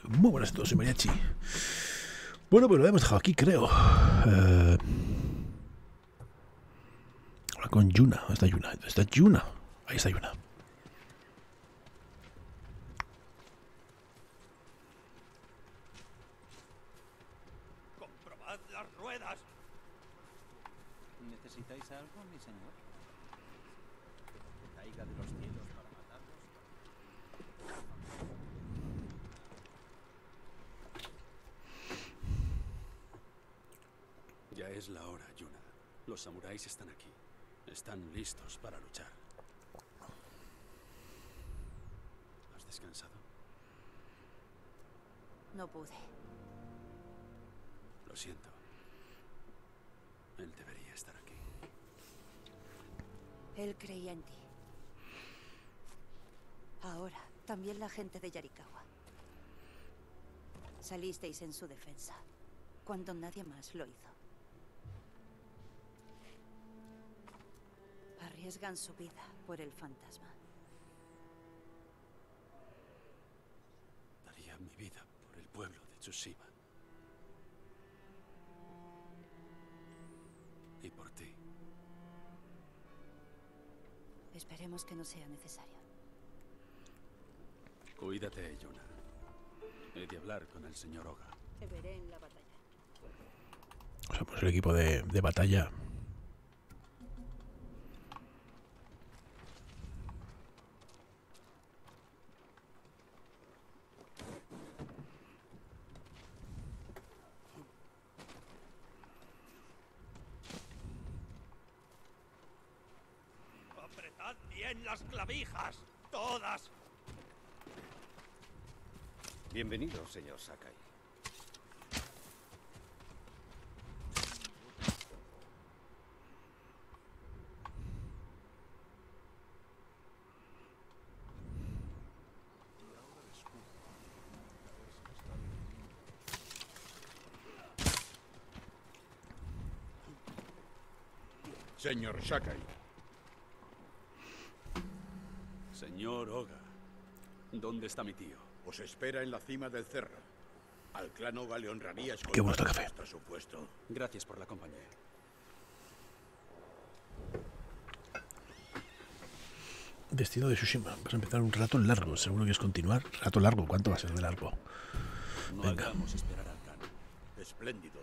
Muy buenas a todos, soy Mariachi. Bueno, pues lo hemos dejado aquí, creo. Ahora con Yuna. ¿Dónde está Yuna? ¿Dónde está Yuna? Ahí está Yuna. ¡Comprobad las ruedas! ¿Necesitáis algo, mi señor? ¿Que caiga de los cielos para matarlos? Ya es la hora, Yuna. Los samuráis están aquí. Están listos para luchar. ¿Has descansado? No pude. Lo siento. Él debería estar aquí. Él creía en ti. Ahora, también la gente de Yarikawa. Salisteis en su defensa, cuando nadie más lo hizo. Arriesgan su vida por el fantasma. Daría mi vida por el pueblo de Tsushima. Y por ti. Esperemos que no sea necesario. Cuídate, Yuna. He de hablar con el señor Oga. Te veré en la batalla. Somos el equipo de batalla. ¡Apretad bien las clavijas! ¡Todas! Bienvenido, señor Sakai. Señor Sakai. Señor Oga, ¿dónde está mi tío? Os espera en la cima del cerro. Al clan Oga le honraría Qué bueno está escoltarlo café. hasta su puesto. Gracias por la compañía. Destino de Tsushima. Vas a empezar un rato largo. Seguro que quieres continuar. Rato largo. ¿Cuánto va a ser de largo? No Venga. hagamos esperar al Khan. Espléndido.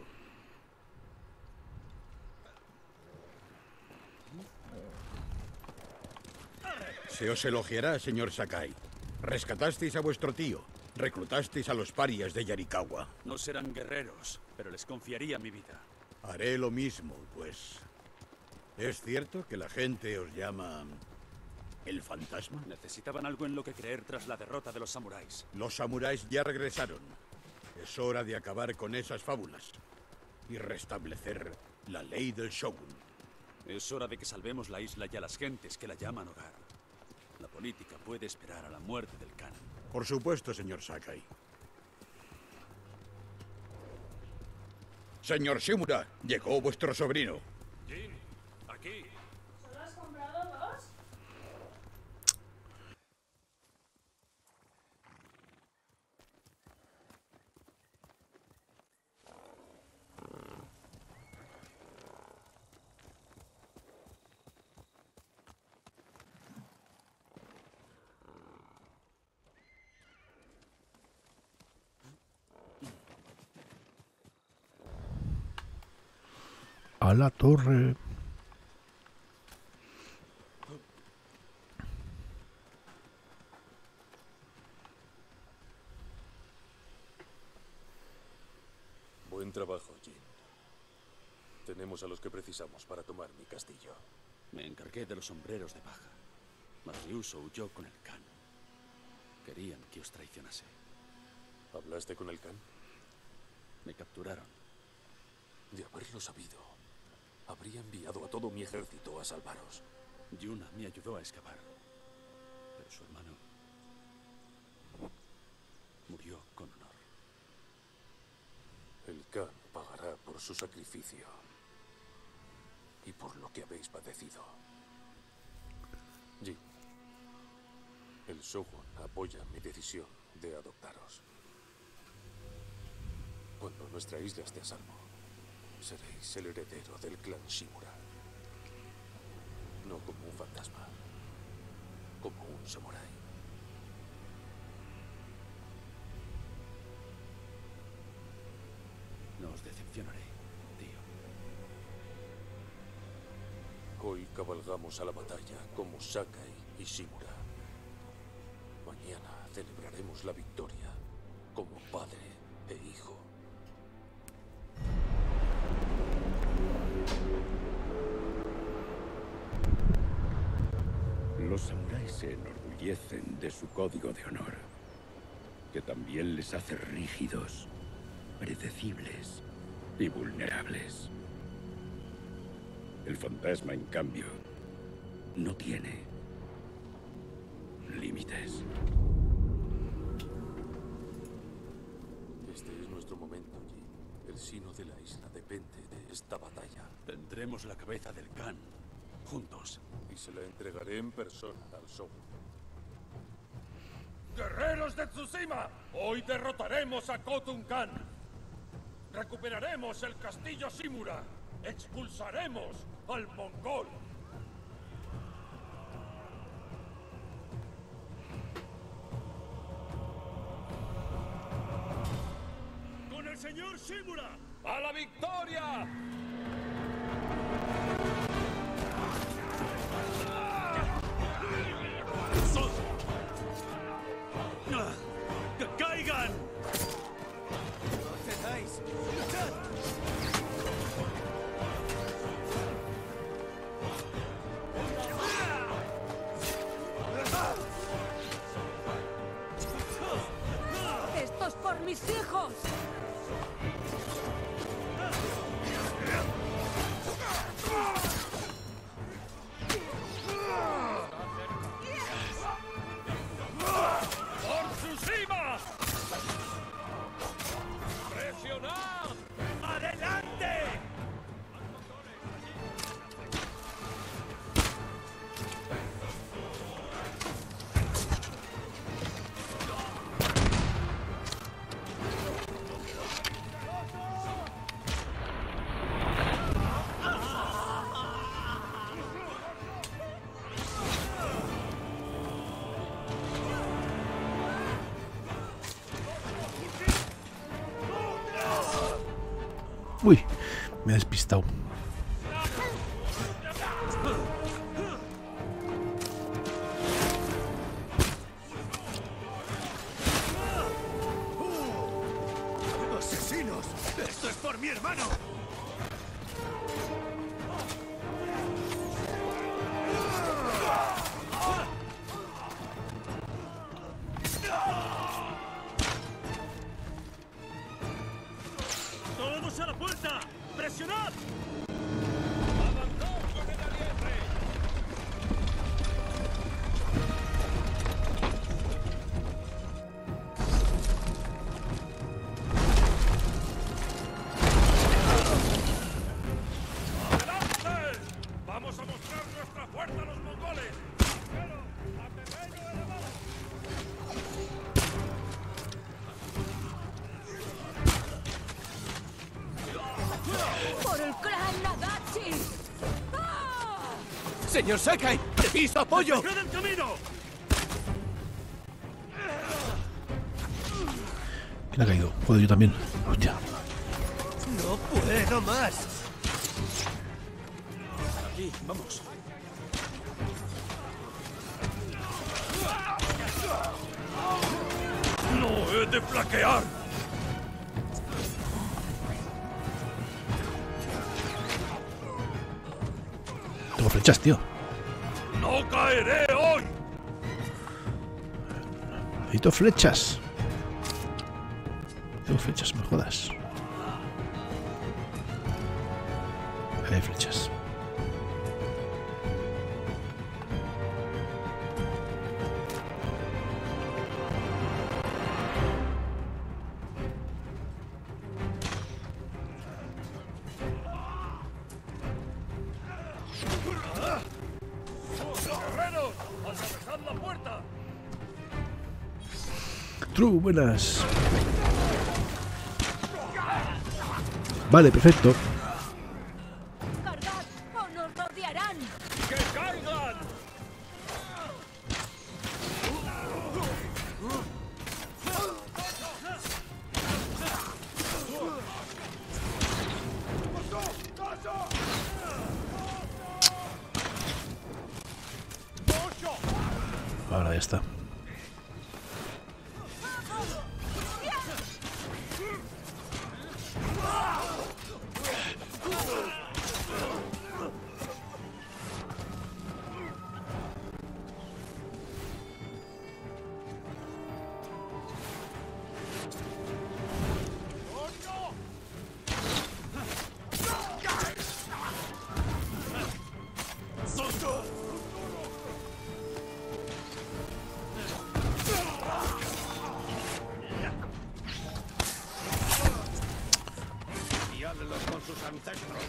Se os elogiará, señor Sakai. Rescatasteis a vuestro tío. Reclutasteis a los parias de Yarikawa. No serán guerreros, pero les confiaría mi vida. Haré lo mismo, pues. ¿Es cierto que la gente os llama el fantasma? Necesitaban algo en lo que creer tras la derrota de los samuráis. Los samuráis ya regresaron. Es hora de acabar con esas fábulas y restablecer la ley del shogun. Es hora de que salvemos la isla y a las gentes que la llaman hogar. La política puede esperar a la muerte del Khan. Por supuesto, señor Sakai. Señor Shimura, llegó vuestro sobrino. Jin, aquí. ¿Solo has comprado dos? A la torre. Buen trabajo, Jin. Tenemos a los que precisamos para tomar mi castillo. Me encargué de los sombreros de paja. Mas Ryuso huyó con el Khan. Querían que os traicionase. ¿Hablaste con el Khan? Me capturaron. De haberlo sabido, habría enviado a todo mi ejército a salvaros. Yuna me ayudó a escapar. Pero su hermano murió con honor. El Khan pagará por su sacrificio y por lo que habéis padecido. Jin, el Shogun apoya mi decisión de adoptaros. Cuando nuestra isla esté a salvo, seréis el heredero del clan Shimura. No como un fantasma, como un samurái. No os decepcionaré, tío. Hoy cabalgamos a la batalla como Sakai y Shimura. Mañana celebraremos la victoria como padre e hijo. Los samuráis se enorgullecen de su código de honor, que también les hace rígidos, predecibles y vulnerables. El fantasma, en cambio, no tiene límites. Este es nuestro momento, Jin. El sino de la isla depende de esta batalla. Tendremos la cabeza del Khan juntos. Y se la entregaré en persona al shogun. ¡Guerreros de Tsushima! Hoy derrotaremos a Khotun Khan. Recuperaremos el castillo Shimura. Expulsaremos al mongol. ¡Con el señor Shimura! ¡A la victoria! ¡Que caigan! ¡Esto es por mis hijos! ¡Por Tsushima! ¡Presionad! ¡Adelante! Uy, me he despistado. ¡Asesinos! ¡Esto es por mi hermano! ¡Todos a la puerta! ¡Presionad! ¡Avanzad con el aliente! ¡Adelante! ¡Vamos a mostrar nuestra fuerza a los mongoles! ¡Pero a terreno elevado! ¡Por el clan Nagachi! ¡Ah! ¡Señor Sakai! ¡Preciso apoyo! ¡Dejad el camino! ¿Quién ha caído? Joder, yo también. Hostia. ¡No puedo más! Aquí, vamos. ¡No he de flaquear! Tengo flechas, tío. ¡No caeré hoy! Necesito flechas. Tengo flechas, me jodas. Ahí hay flechas. ¡Guerreros! ¡Atravesad la puerta! True, buenas. Vale, perfecto. ¡Cargad o nos rodearán! ¡Que caigan! Ahora ya está. Guiádlos con sus ancestros.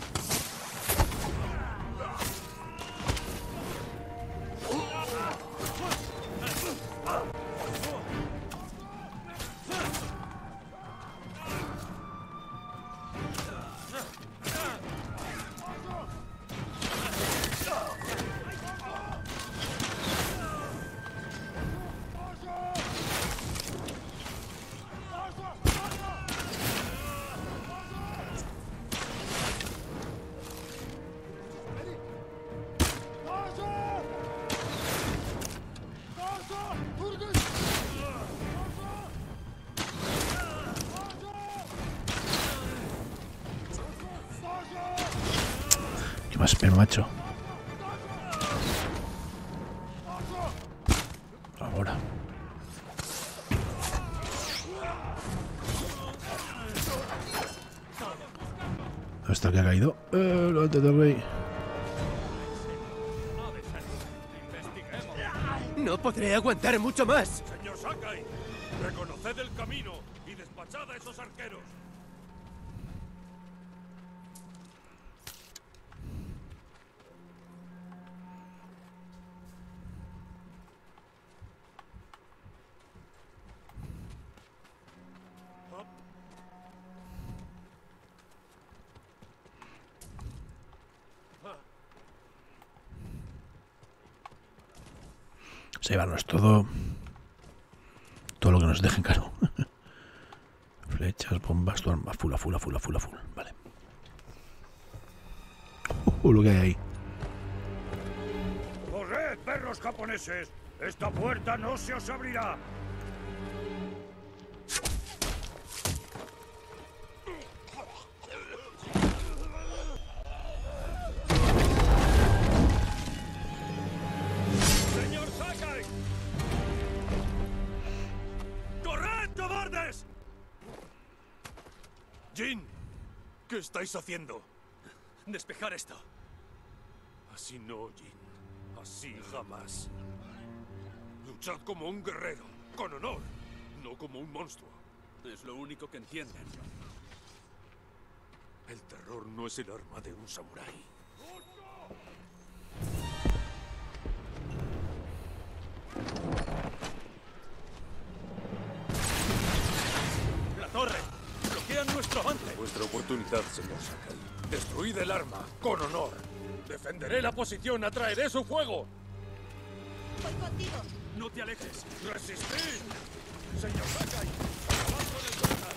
¿Qué más, pero macho? Ahora. ¿Dónde está el que ha caído? Levántate del rey. No podré aguantar mucho más. Señor Sakai, reconoced el camino y despachad a esos arqueros. Se llevarnos todo. Todo lo que nos dejen, claro. Flechas, bombas, todo a full, a full, a full, a full, a full. Vale. Lo que hay ahí. ¡Corred, perros japoneses! ¡Esta puerta no se os abrirá! ¡Señor Sakai! ¡Corred, cobardes! Jin, ¿qué estáis haciendo? Despejar esto. Así no, Jin. Así jamás. Luchad como un guerrero, con honor, no como un monstruo. Es lo único que entienden. El terror no es el arma de un samurái. ¡La torre! ¡Bloquean nuestro avance! Vuestra oportunidad, señor Sakai. Destruid el arma, con honor. Defenderé la posición, atraeré su fuego. Voy contigo. ¡No te alejes! ¡Resistid! Señor Sakai, acabad con el Jonar.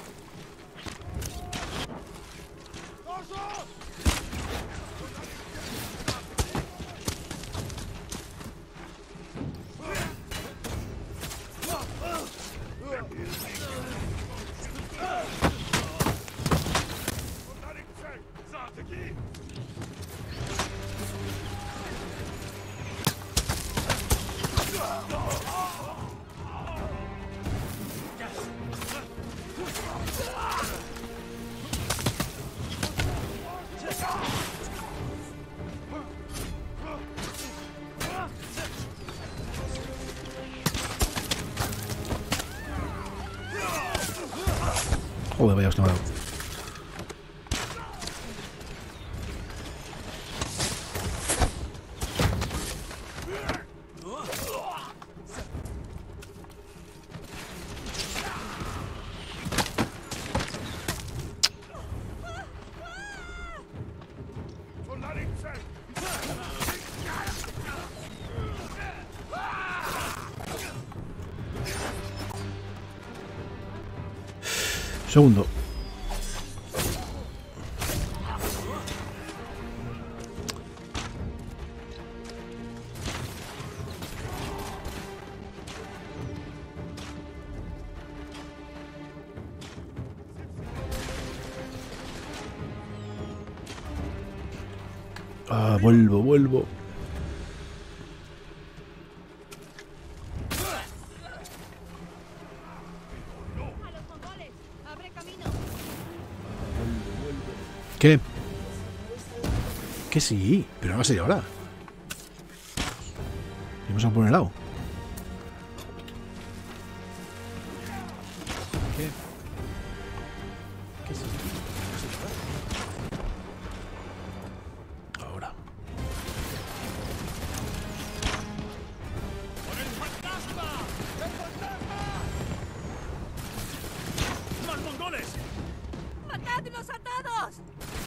Joder, vaya, hostia, me ha dado. Segundo. Ah, vuelvo. ¿Qué? Que sí, pero no va a ser ahora. Vamos a poner helado. ¿Qué? ¿Qué sí? Ahora. ¡Más mongoles! ¡Matadlos a todos!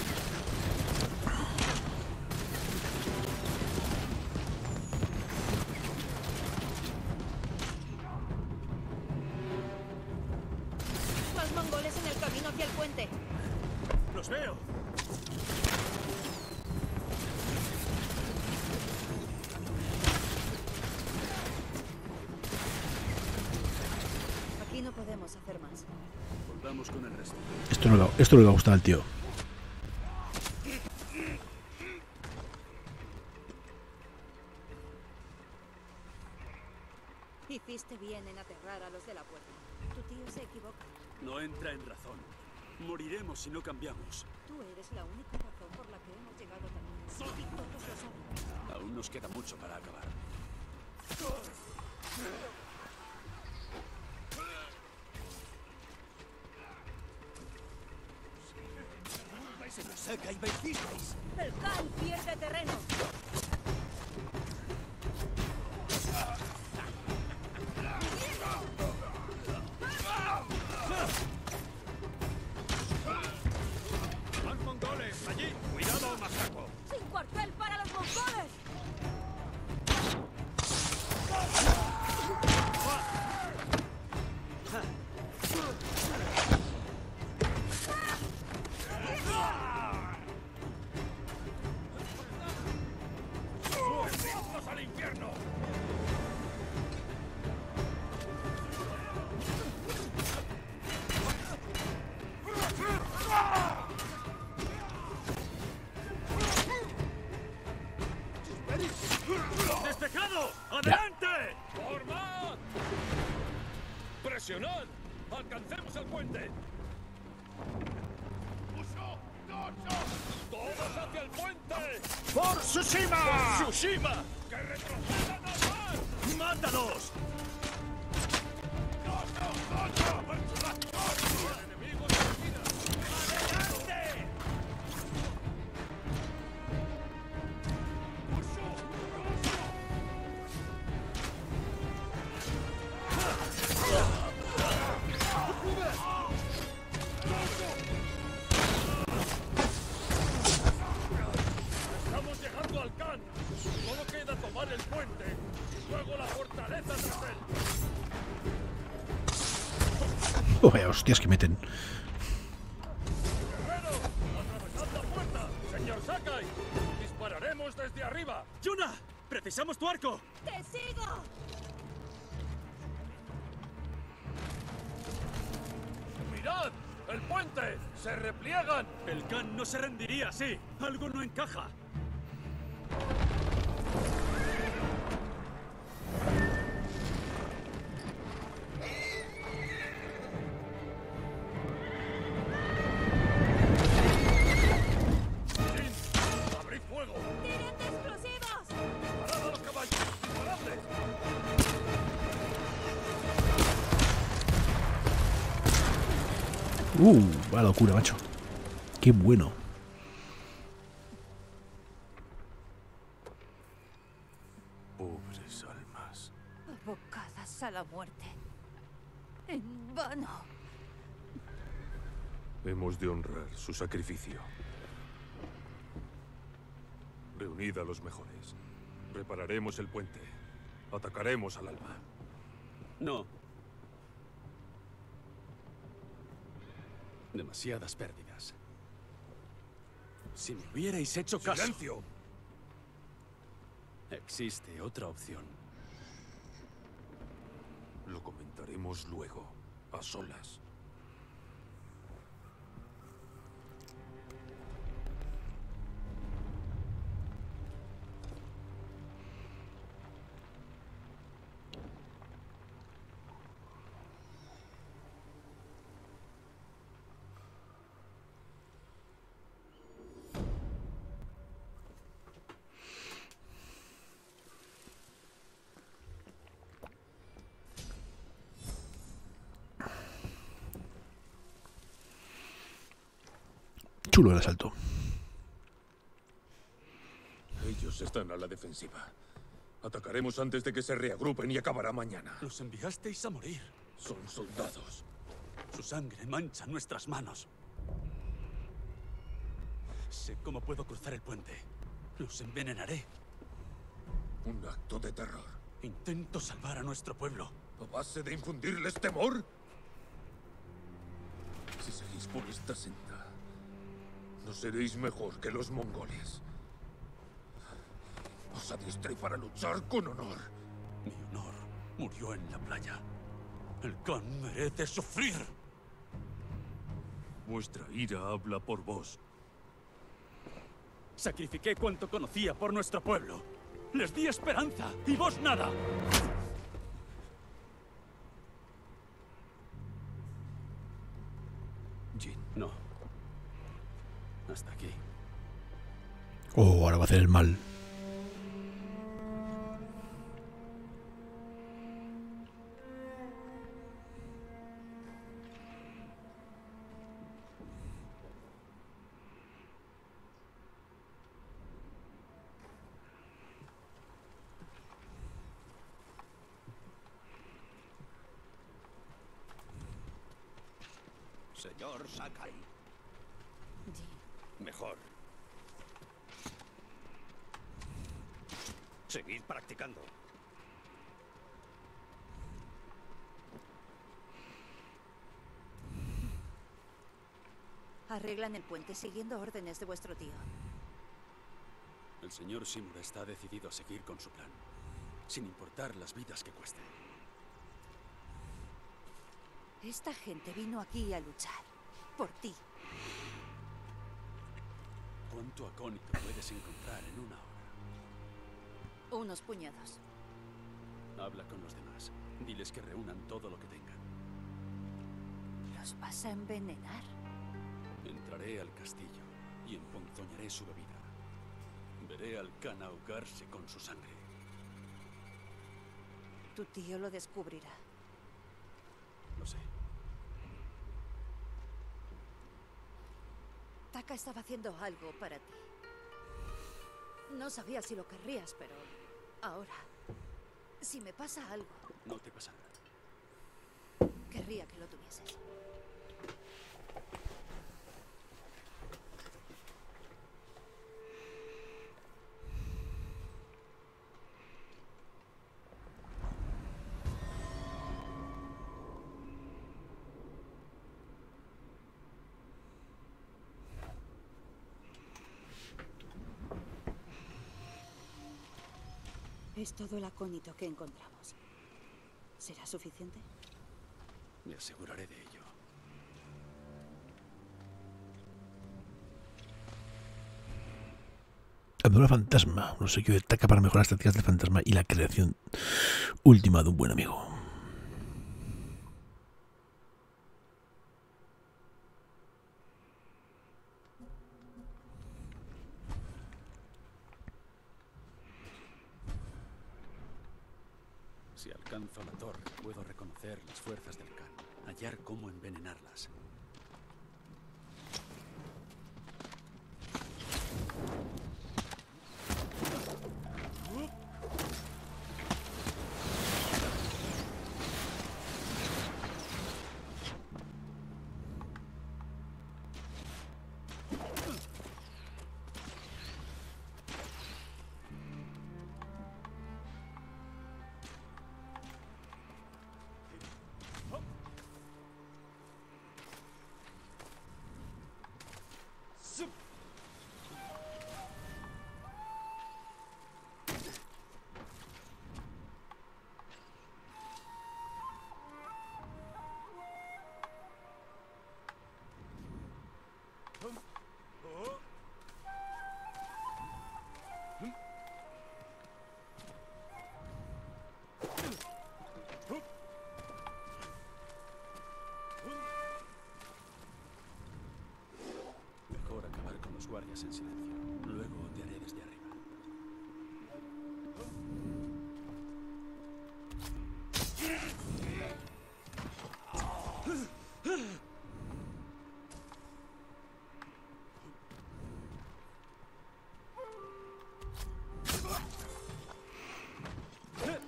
Más mongoles en el camino hacia el puente. ¡Los veo! Aquí no podemos hacer más. Volvamos con el resto. Esto no le va a gustar al tío. Hiciste bien en aterrar a los de la puerta. Tu tío se equivoca. No entra en razón. Moriremos si no cambiamos. Tú eres la única razón por la que hemos llegado tan lejos. Todos lo saben. Aún nos queda mucho para acabar. ¡Se nos saca y vencisteis! El Khan pierde terreno. ¡Más mongoles! ¡Allí! ¡Cuidado, masaco! ¡Sin cuartel para los mongoles! ¡Vamos al infierno! ¡Despejado! ¡Adelante! ¡Formad! ¡Presionad! ¡Alcancemos el puente! ¡Todos hacia el puente! ¡Por Tsushima! ¡Por Tsushima! ¡Que retrocedan al mar! ¡Mátalos! ¡El enemigo en la esquina! ¡Adelante! ¡Estamos llegando al Khan! Solo queda tomar el puente y luego la fortaleza tras él. Oh, vaya hostias que meten. ¡Guerrero! ¡Atravesad la puerta! ¡Señor Sakai! ¡Dispararemos desde arriba! ¡Yuna! ¡Precisamos tu arco! ¡Te sigo! ¡Mirad! ¡El puente! ¡Se repliegan! El Khan no se rendiría así. Algo no encaja. ¡Jin! ¡Abrid fuego! ¡Tiren de explosivos! ¡Disparad a los caballos! ¡Disparadles! Va locura, macho. Qué bueno. Pobres almas. Abocadas a la muerte. En vano. Hemos de honrar su sacrificio. Reunid a los mejores. Repararemos el puente. Atacaremos al alba. No. Demasiadas pérdidas. Si me hubierais hecho caso... ¡Silencio! Existe otra opción. Lo comentaremos luego, a solas. Chulo el asalto. Ellos están a la defensiva. Atacaremos antes de que se reagrupen y acabará mañana. Los enviasteis a morir. Son soldados. Su sangre mancha nuestras manos. Sé cómo puedo cruzar el puente. Los envenenaré. Un acto de terror. Intento salvar a nuestro pueblo. ¿A base de infundirles temor? Si seguís por esta senda, no seréis mejor que los mongoles. Os adiestré para luchar con honor. Mi honor murió en la playa. El clan merece sufrir. Vuestra ira habla por vos. Sacrifiqué cuanto conocía por nuestro pueblo. Les di esperanza y vos nada. Jin, no. Hasta aquí. Oh, ahora va a hacer el mal. Señor Sakai. Mejor. Seguid practicando. Arreglan el puente siguiendo órdenes de vuestro tío. El señor Shimura está decidido a seguir con su plan, sin importar las vidas que cueste. Esta gente vino aquí a luchar. Por ti. ¿Cuánto acónito puedes encontrar en una hora? Unos puñados. Habla con los demás. Diles que reúnan todo lo que tengan. ¿Los vas a envenenar? Entraré al castillo y emponzoñaré su bebida. Veré al Khan ahogarse con su sangre. Tu tío lo descubrirá. Lo sé. Taka estaba haciendo algo para ti. No sabía si lo querrías, pero ahora, si me pasa algo, No te pasará. querría que lo tuvieses. Es todo el acónito que encontramos. ¿Será suficiente? Me aseguraré de ello. Armadura fantasma. Un obsequio de Taka para mejorar las tácticas del fantasma y la creación última de un buen amigo. Si alcanzo la torre, puedo reconocer las fuerzas del Khan, hallar cómo envenenarlas.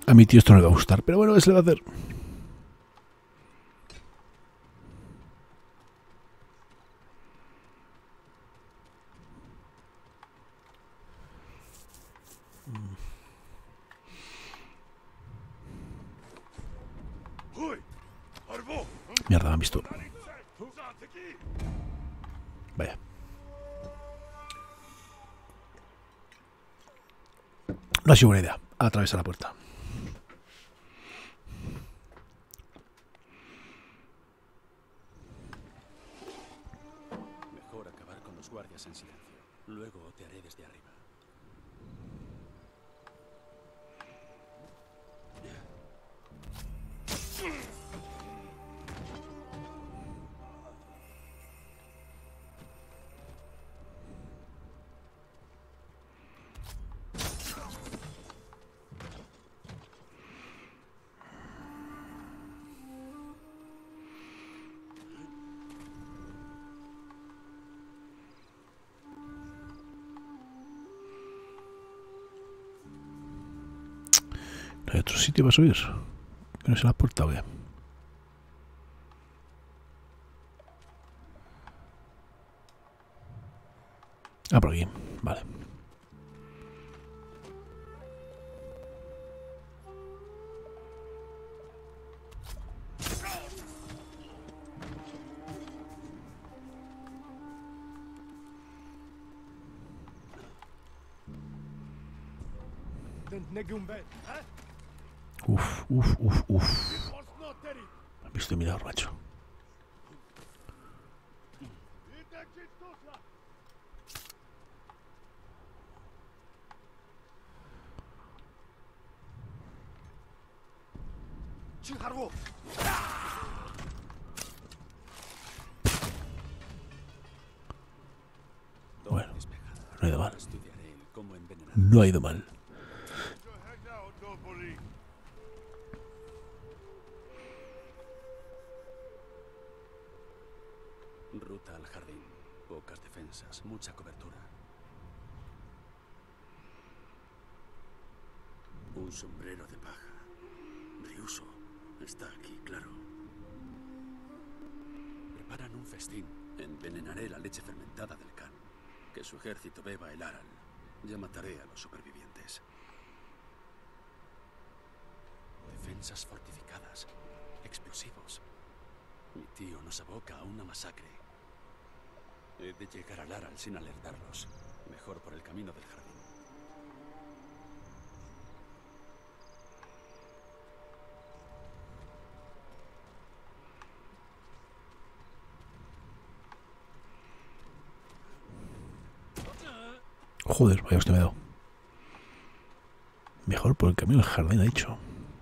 A mi tío esto no le va a gustar, pero bueno, ¿qué se le va a hacer? Mierda, me han visto. Vaya. No ha sido buena idea atravesar la puerta. Mejor acabar con los guardias en silencio. Luego te haré desde arriba. ¿No hay otro sitio para subir? ¿Que no sea la puerta o qué? Ah, por aquí. Vale. Uf, uf, uf, uf. Me han visto mirar, macho. Bueno, no ha ido mal. No ha ido mal. Ruta al jardín. Pocas defensas, mucha cobertura. Un sombrero de paja. Ryuso está aquí, claro. Preparan un festín. Envenenaré la leche fermentada del Khan. Que su ejército beba el Aral. Ya mataré a los supervivientes. Defensas fortificadas. Explosivos. Mi tío nos aboca a una masacre. He de llegar al Aral sin alertarlos. Mejor por el camino del jardín. Joder, vaya usted me ha dado. Mejor por el camino del jardín, ha dicho.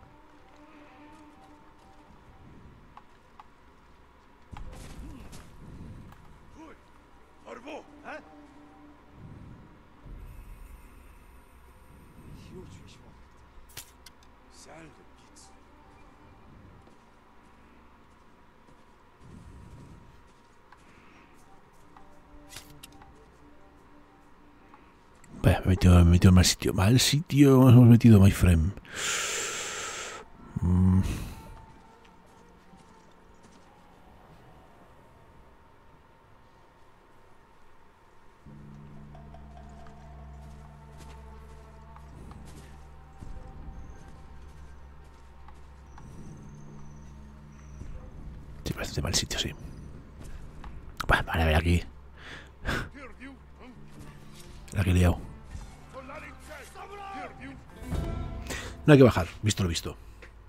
Vaya, me he metido en mal sitio. Mal sitio nos hemos metido, my friend. Sí, parece mal sitio, sí. Vale, a ver aquí. La que he liado. No hay que bajar, visto lo visto.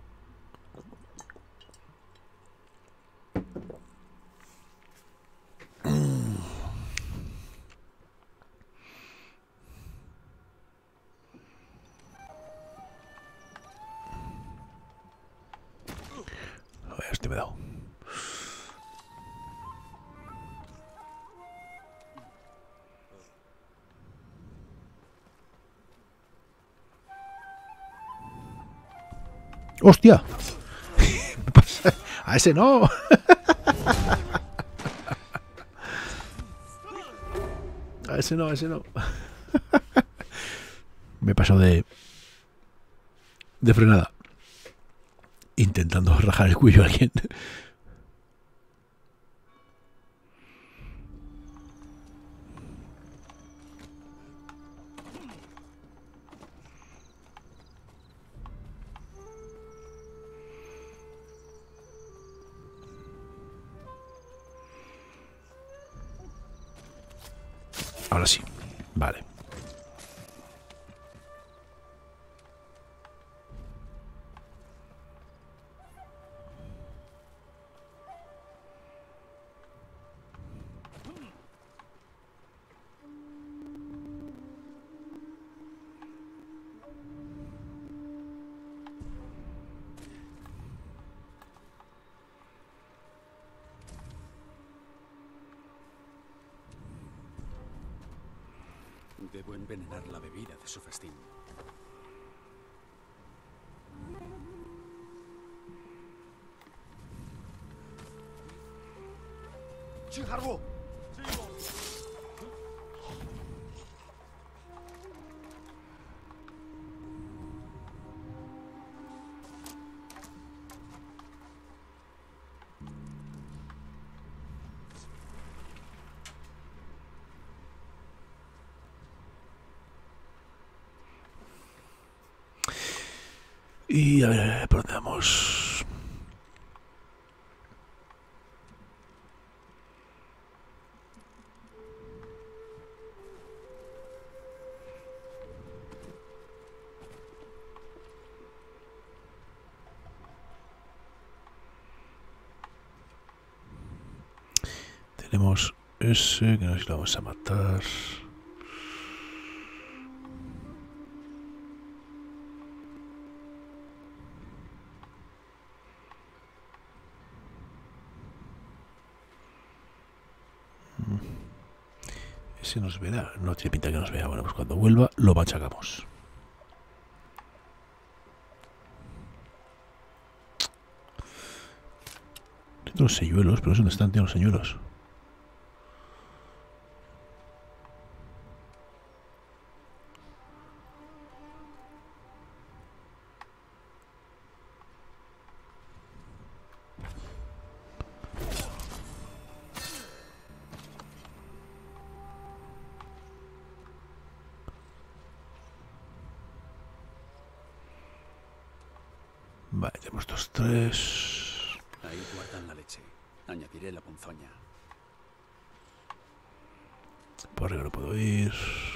A ver, este me ha dado. ¡Hostia! ¿Qué pasa? ¡A ese no! A ese no, a ese no. Me he pasado de de frenada. Intentando rajar el cuello a alguien. Ahora sí. Vale. Debo envenenar la bebida de su festín. ¡Chiharbo! Y a ver, ¿por dónde vamos? Tenemos ese, que no sé si lo vamos a matar. Ese nos verá, no tiene pinta que nos vea. Bueno, pues cuando vuelva lo machacamos. Tengo los señuelos, pero ¿dónde están, tío, los señuelos? Vale, tenemos estos tres. Ahí guardan la leche. Añadiré la ponzoña. Por arriba no puedo ir.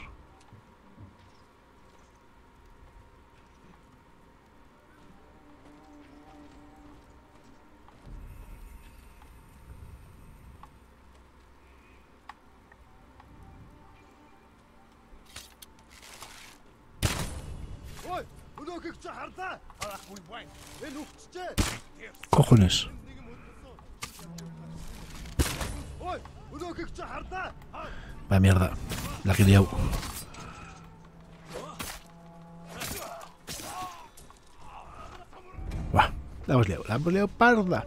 Cojones. Va mierda. La que he liado. Buah, la hemos liado parda.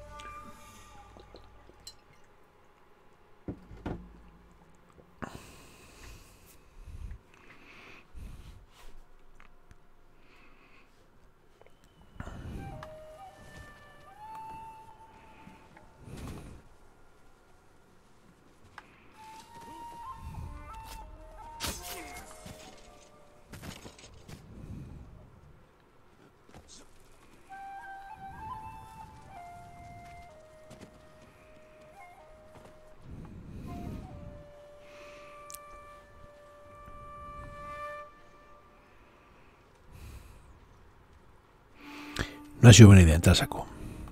No ha sido buena idea entrar a saco.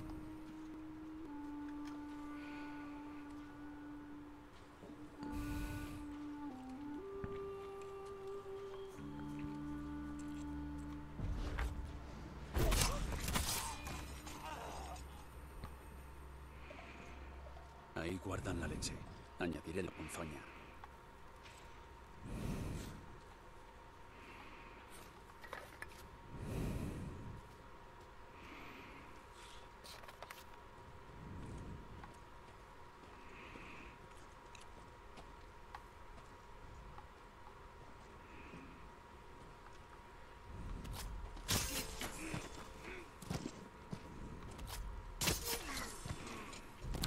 Ahí guardan la leche. Añadiré la ponzoña.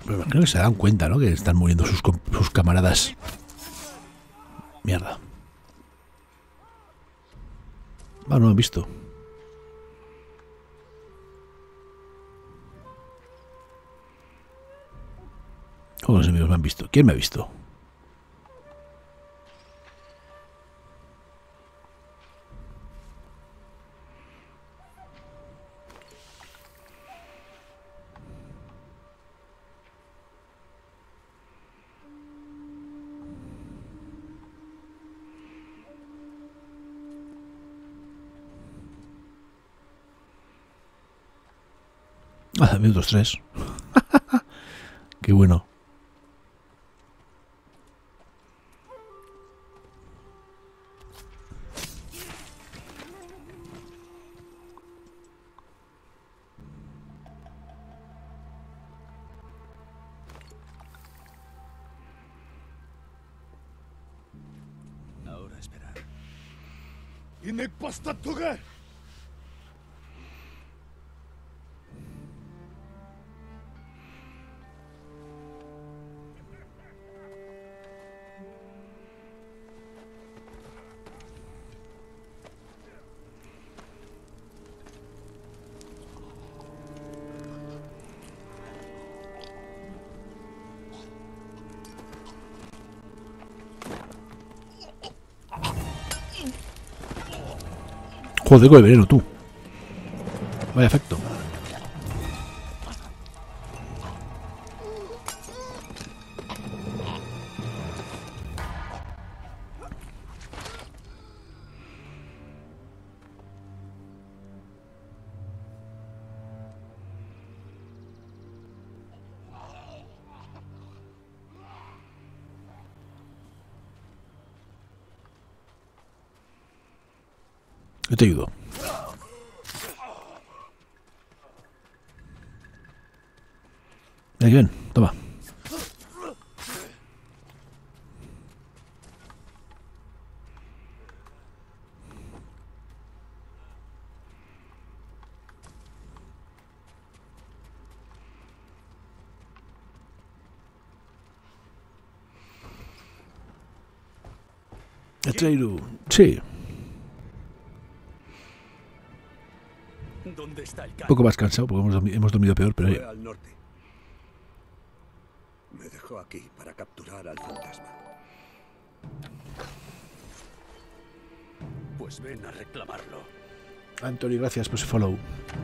Pero creo que se dan cuenta, ¿no? Que están muriendo sus camaradas. Mierda. Ah, no lo han visto. ¿Cómo los enemigos me han visto? ¿Quién me ha visto? Ah, minutos 3. Qué bueno. Ahora esperar. Joder, con el veneno, tú. Vaya efecto. Yo te ayudo. Ahí ven, toma. Atreiru, sí. ¿Dónde está el Un poco más cansado porque hemos dormido peor, pero Fue al norte. Me dejó aquí para capturar al fantasma. Pues ven a reclamarlo. Anthony, gracias por ese follow.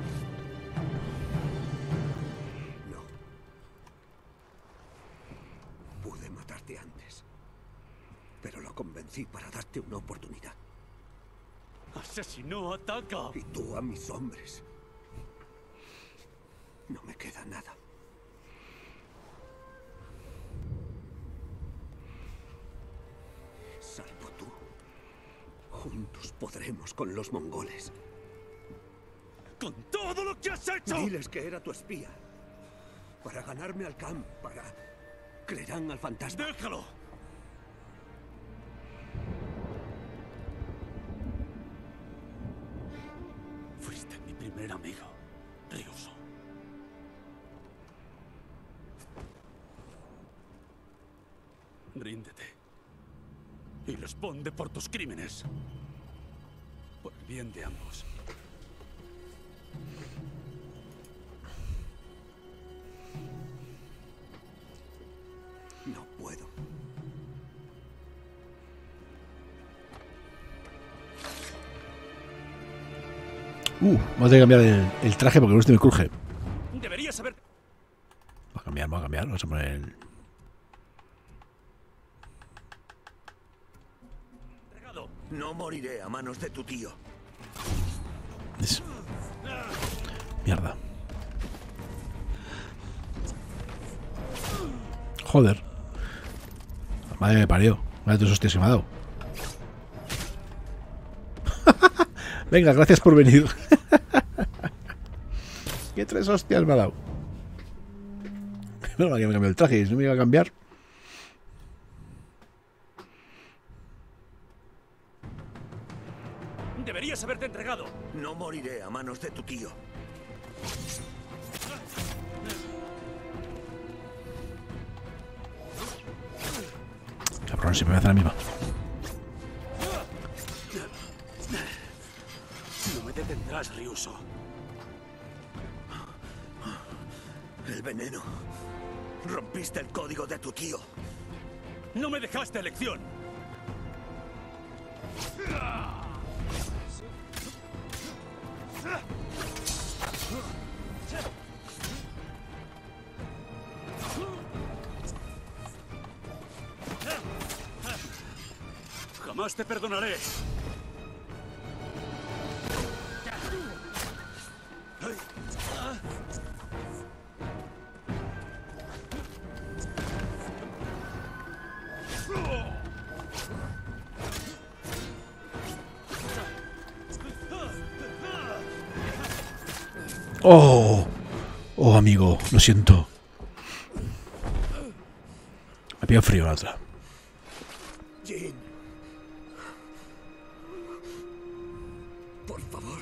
No. Pude matarte antes. Pero lo convencí para darte una oportunidad. ¡Asesino, ataca! Y tú a mis hombres. No me queda nada. Salvo tú. Juntos podremos con los mongoles. ¡Con todo lo que has hecho! Diles que era tu espía. Para ganarme al camp, para... Creerán al fantasma. ¡Déjalo! Fuiste mi primer amigo, Ryuzo. Ríndete. Y responde por tus crímenes. Por el bien de ambos. No puedo. Voy a tener que cambiar el traje porque no este me cruje. Deberías haber... Voy a cambiar. Vamos a poner el... No moriré a manos de tu tío. Mierda. Joder. Madre me parió. Madre tus hostias que me ha dado. Venga, gracias por venir. ¿Qué 3 hostias me ha dado? No, que me cambió el traje. Si no me iba a cambiar. Deberías haberte entregado. No moriré a manos de tu tío. cabrón, siempre me hace la misma. No me detendrás, Ryuso. El veneno. Rompiste el código de tu tío. ¡No me dejaste elección! Jamás te perdonaré. ¡Oh! ¡Oh, amigo! Lo siento. Me pilla frío la otra. Jin. Por favor.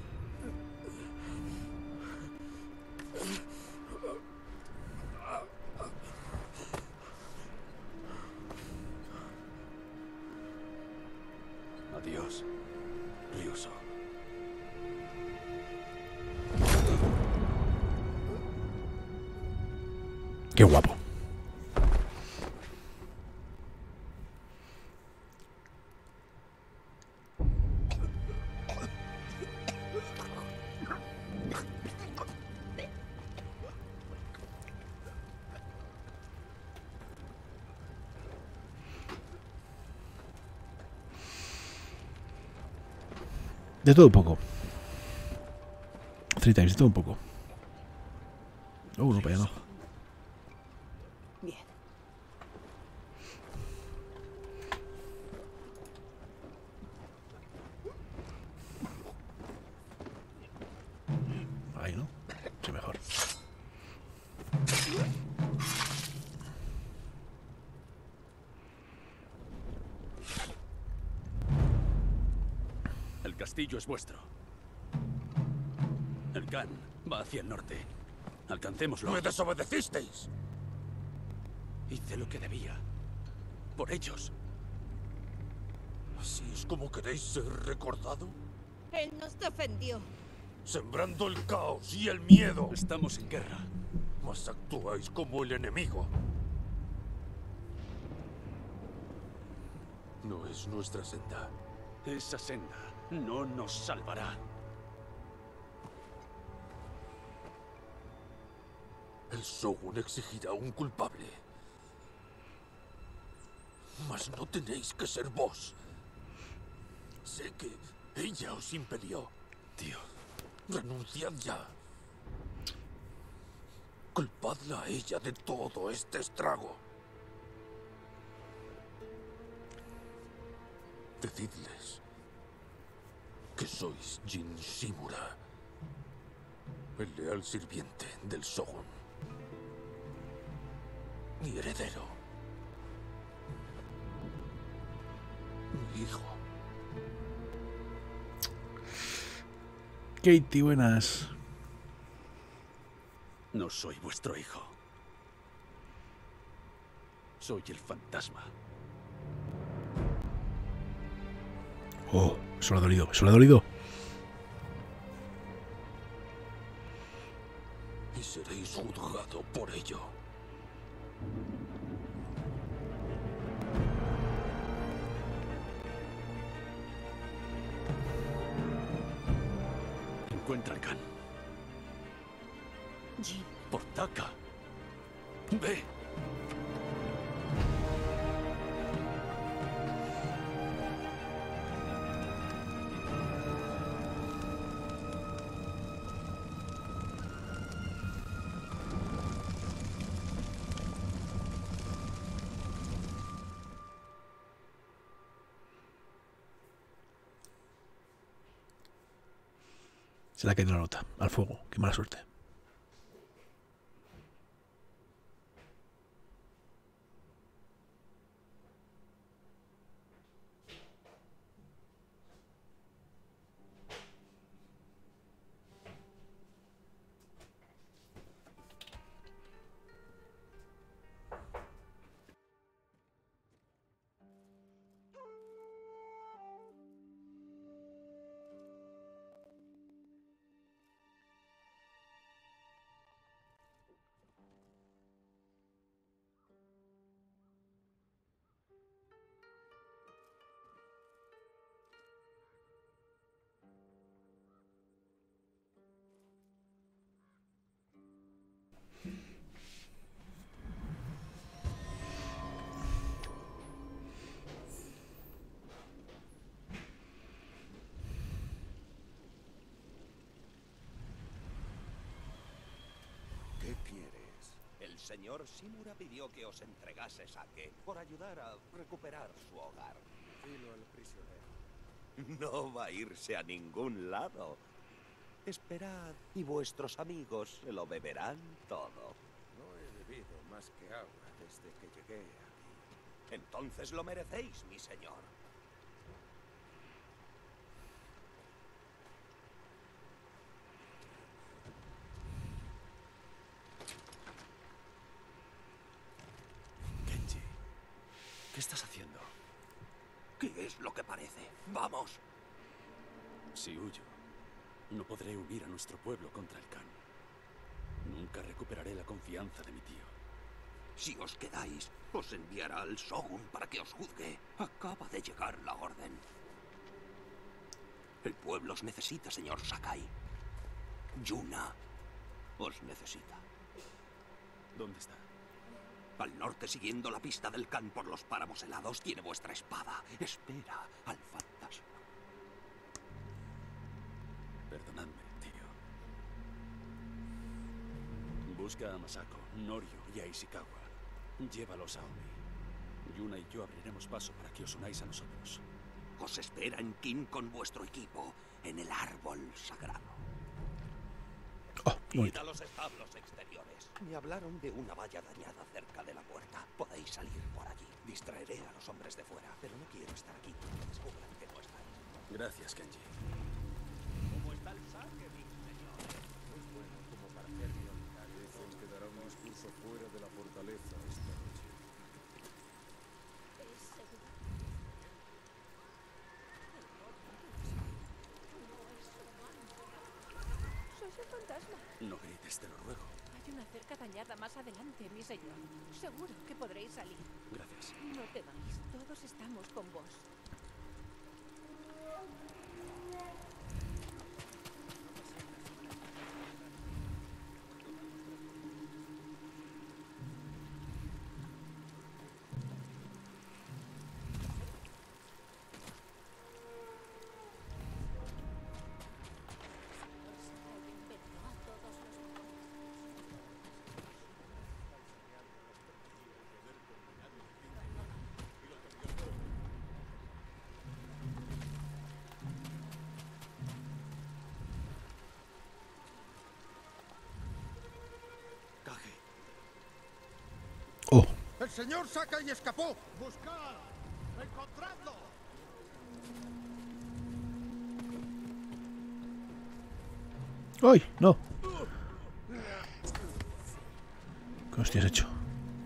Adiós, Ryuso. Qué guapo. De todo un poco. 3 times, de todo un poco. No, para allá no. Bien. Ahí, ¿no? Sí, mejor. El castillo es vuestro. El Khan va hacia el norte. Alcancémoslo. ¡Me desobedecisteis! Hice lo que debía. Por ellos. ¿Así es como queréis ser recordado? Él nos defendió. Sembrando el caos y el miedo. Estamos en guerra. Mas actuáis como el enemigo. No es nuestra senda. Esa senda no nos salvará. El Shogun exigirá un culpable. Mas no tenéis que ser vos. Sé que ella os impelió. Tío. Renunciad ya. Culpadla a ella de todo este estrago. Decidles que sois Jin Shimura, el leal sirviente del Shogun. Mi heredero. Mi hijo. Katie, buenas. No soy vuestro hijo. Soy el fantasma. Oh, eso lo ha dolido, eso lo ha dolido. Y seréis juzgado por ello. Encuentra al Khan. Jin. Por Taka. Ve. Se le ha caído la nota. Al fuego. Qué mala suerte. El señor Shimura pidió que os entregase Sake por ayudar a recuperar su hogar. Dilo al prisionero. No va a irse a ningún lado. Esperad y vuestros amigos se lo beberán todo. No he bebido más que agua desde que llegué aquí. Entonces lo merecéis, mi señor. Kenji, ¿qué estás haciendo? ¿Qué es lo que parece? ¡Vamos! Si huyo, no podré unir a nuestro pueblo contra el Khan. Nunca recuperaré la confianza de mi tío. Si os quedáis, os enviará al Shogun para que os juzgue. Acaba de llegar la orden. El pueblo os necesita, señor Sakai. Yuna os necesita. ¿Dónde está? Al norte, siguiendo la pista del Khan por los páramos helados, tiene vuestra espada. Espera al fantasma. Perdonadme, tío. Busca a Masako, Norio y a Ishikawa. Llévalos a Omi. Yuna y yo abriremos paso para que os unáis a nosotros. Os espera en Kin con vuestro equipo, en el árbol sagrado. Id a los establos exteriores. Me hablaron de una valla dañada cerca de la puerta. Podéis salir por allí. Distraeré a los hombres de fuera, pero no quiero estar aquí cuando descubran que no estáis. Gracias, Kenji. ¿Cómo está el saque, mi señor? Muy bueno como para hacer militares. Dicen que dará un discurso fuera de la fortaleza esta noche. ¿Es seguro? Soy el fantasma. No grites, te lo ruego. Hay una cerca dañada más adelante, mi señor. Seguro que podréis salir. Gracias. No temáis, todos estamos con vos. Oh. ¡El señor Sakai escapó! ¡Buscad! ¡Encontradlo! ¡Ay! ¡No! ¿Qué hostias has hecho?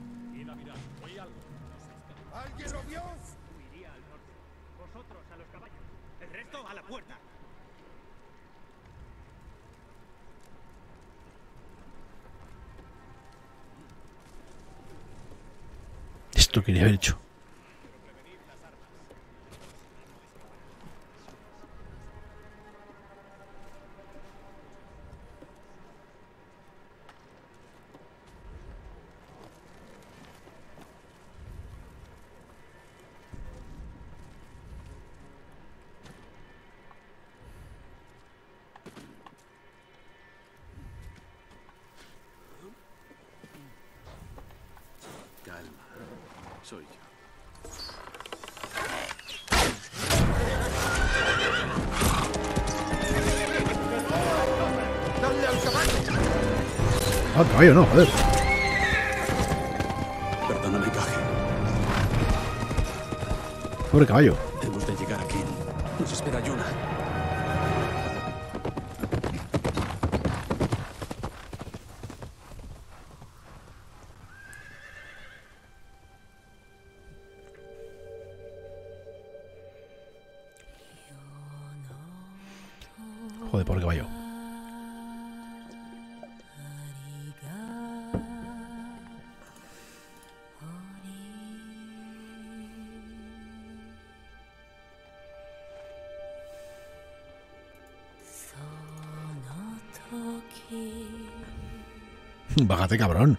¿Alguien lo vio? Iría al norte. Vosotros a los caballos. El resto a la puerta. Esto quería haber hecho. Calma. Soy yo. ¡Dale al caballo! Ah, caballo no, joder. Perdóname, Kage. Pobre caballo. Hemos de llegar aquí. Nos espera Yuna. Joder, pobre caballo. Bájate, cabrón.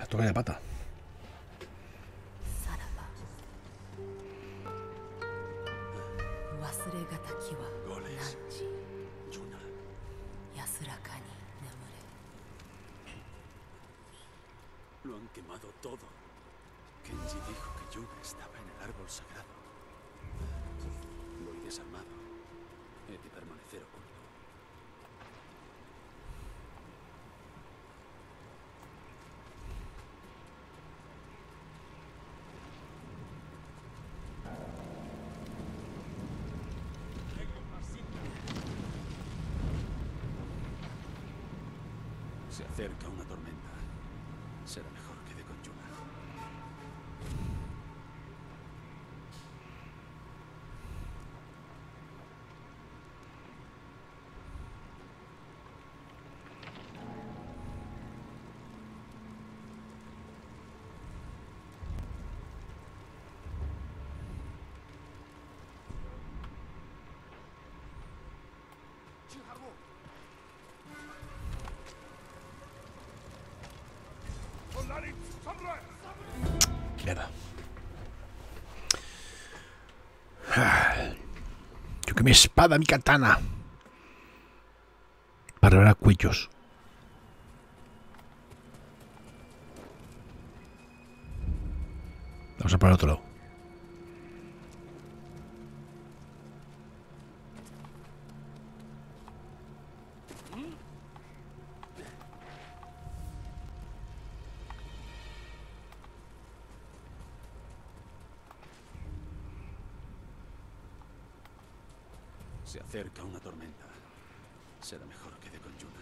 Toca de pata. Goles. Yuna. Lo han quemado todo. Kenji dijo que Yuna estaba en el árbol sagrado. Voy desarmado. He de permanecer oculto. Se acerca una tormenta. Será mejor que dé con Yuna. Mierda. Yo que mi espada, mi katana. Para revelar cuellos. Vamos a para el otro lado. Se acerca una tormenta. Será mejor que dé con Yuna.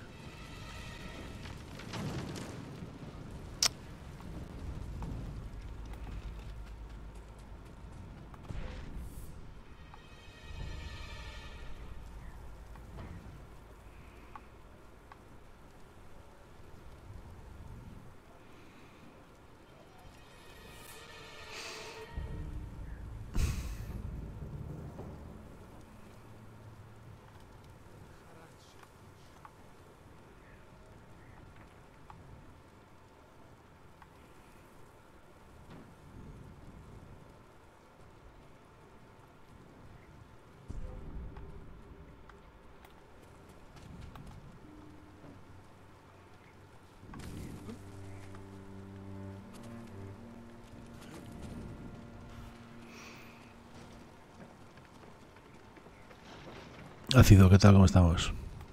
Ácido, ¿qué tal? ¿Cómo estamos?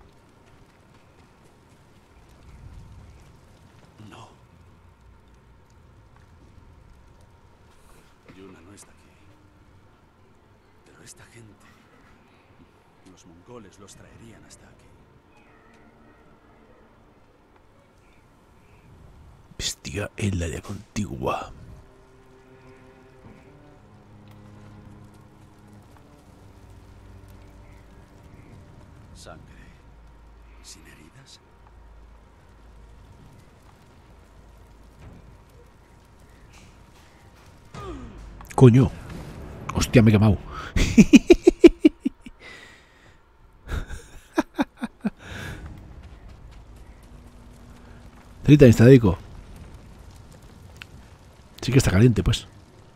No. Yuna no está aquí. Pero esta gente... Los mongoles los traerían hasta aquí. Investiga el área contigua. Sangre. ¿Sin heridas? Coño. Hostia, me he quemado. Trita, está dedico. Sí que está caliente, pues.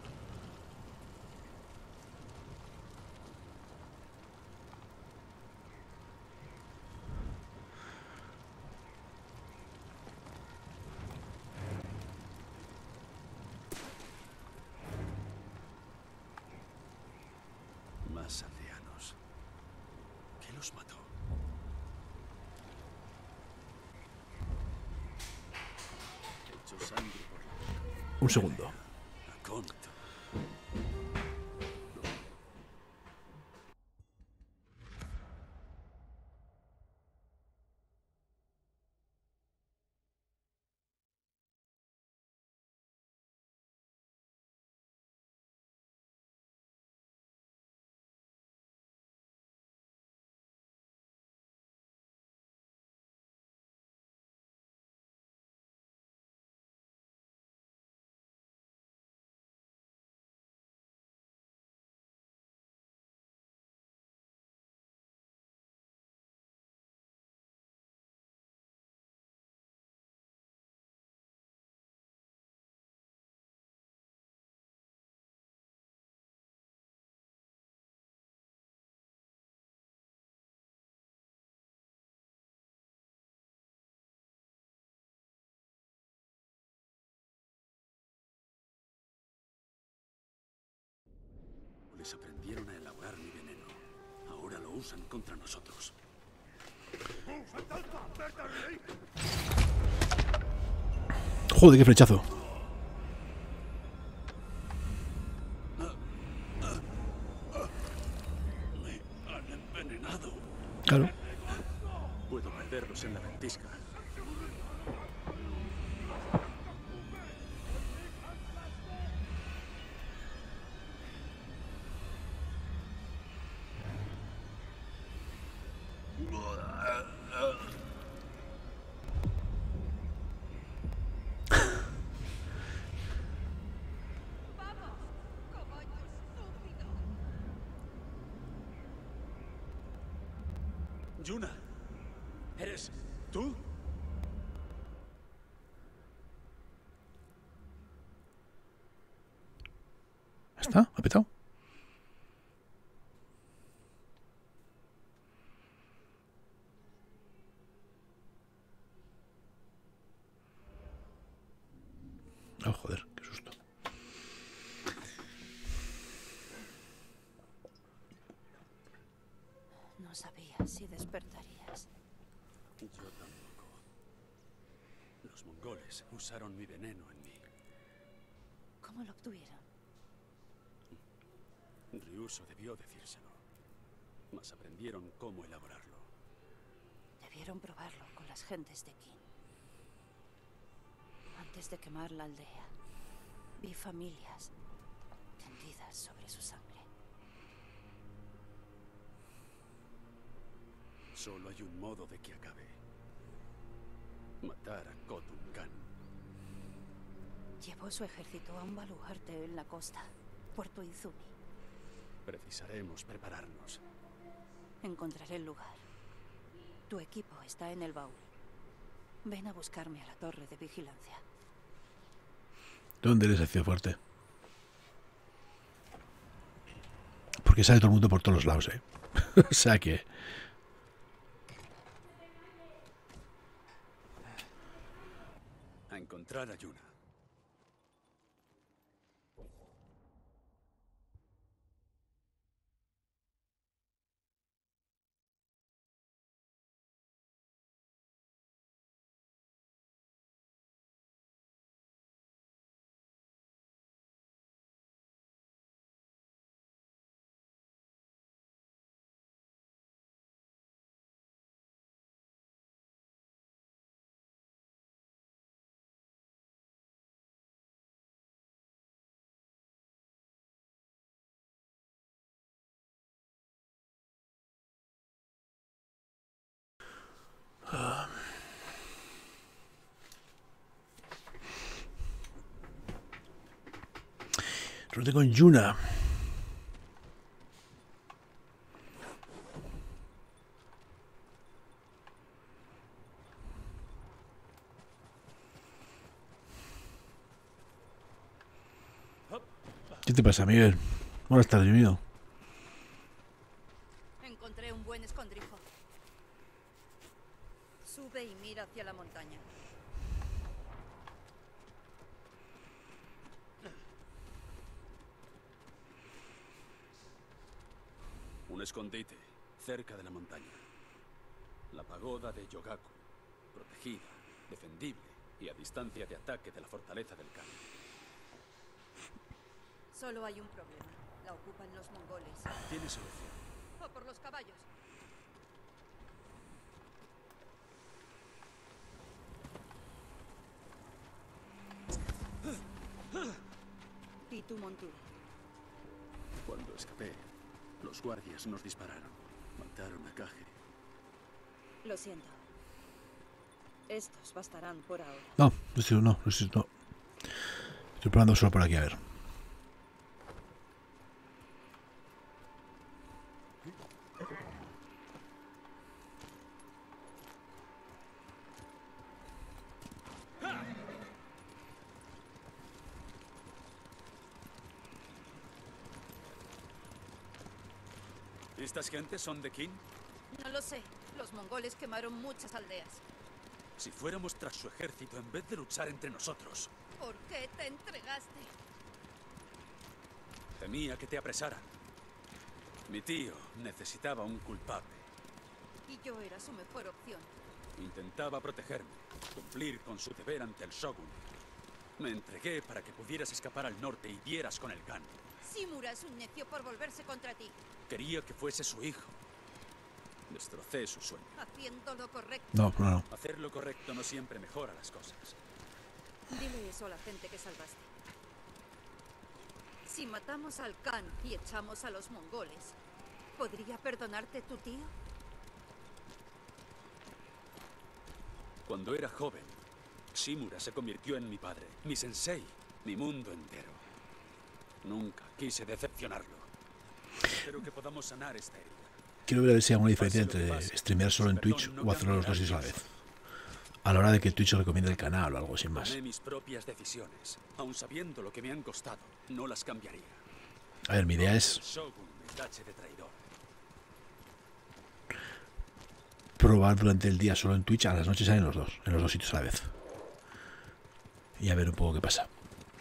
Más aldeanos. ¿Qué los mató? Hecho sangre por la... Un segundo. usan contra nosotros. Joder, qué flechazo. Me han envenenado. Claro. Puedo perderlos en la ventisca. Yuna, ¿eres tú? ¿Está? ¿Ha petado? Oh, joder, qué susto. No sabía si despertarías. Yo tampoco. Los mongoles usaron mi veneno en mí. ¿Cómo lo obtuvieron? Ryuso debió decírselo, mas aprendieron cómo elaborarlo. Debieron probarlo con las gentes de Qin. Antes de quemar la aldea, vi familias tendidas sobre su sangre. Solo hay un modo de que acabe. Matar a Khotun Khan. Llevó su ejército a un baluarte en la costa, Puerto Izumi. Precisaremos prepararnos. Encontraré el lugar. Tu equipo está en el baúl. Ven a buscarme a la torre de vigilancia. ¿Dónde eres el fuerte? Porque sale todo el mundo por todos los lados, ¿eh? O sea que... A encontrar a Yuna. Rute con Yuna. ¿Qué te pasa, Miguel? Buenas tardes, mío. Encontré un buen escondrijo. Sube y mira hacia la montaña. Un escondite, cerca de la montaña. La pagoda de Yogaku, protegida, defendible y a distancia de ataque de la fortaleza del Khan. Solo hay un problema. La ocupan los mongoles. Tiene solución. ¡O por los caballos! ¿Y tu montura? Cuando escapé, los guardias nos dispararon. Mataron a Kage. Lo siento. Estos bastarán por ahora. No, no. Estoy probando solo por aquí, a ver. ¿Estas gentes son de Qin? No lo sé. Los mongoles quemaron muchas aldeas. Si fuéramos tras su ejército en vez de luchar entre nosotros. ¿Por qué te entregaste? Temía que te apresaran. Mi tío necesitaba un culpable. Y yo era su mejor opción. Intentaba protegerme, cumplir con su deber ante el Shogun. Me entregué para que pudieras escapar al norte y dieras con el Khan. Shimura es un necio por volverse contra ti. Quería que fuese su hijo. Destrocé su sueño. Haciendo lo correcto. No. Hacer lo correcto no siempre mejora las cosas. Dile eso a la gente que salvaste. Si matamos al Khan y echamos a los mongoles, ¿podría perdonarte tu tío? Cuando era joven, Shimura se convirtió en mi padre, mi sensei, mi mundo entero. Nunca quise decepcionarlo. Espero que podamos sanar esta herida. Quiero ver si hay alguna diferencia entre streamear solo en Twitch o hacerlo los dos sitios a la vez. A la hora de que Twitch recomiende el canal o algo sin más. Tomé mis propias decisiones, aun sabiendo lo que me han costado, no las cambiaría. A ver, mi idea es El Shogun me tache de traidor. probar durante el día solo en Twitch, a las noches en los dos sitios a la vez. Y a ver un poco qué pasa.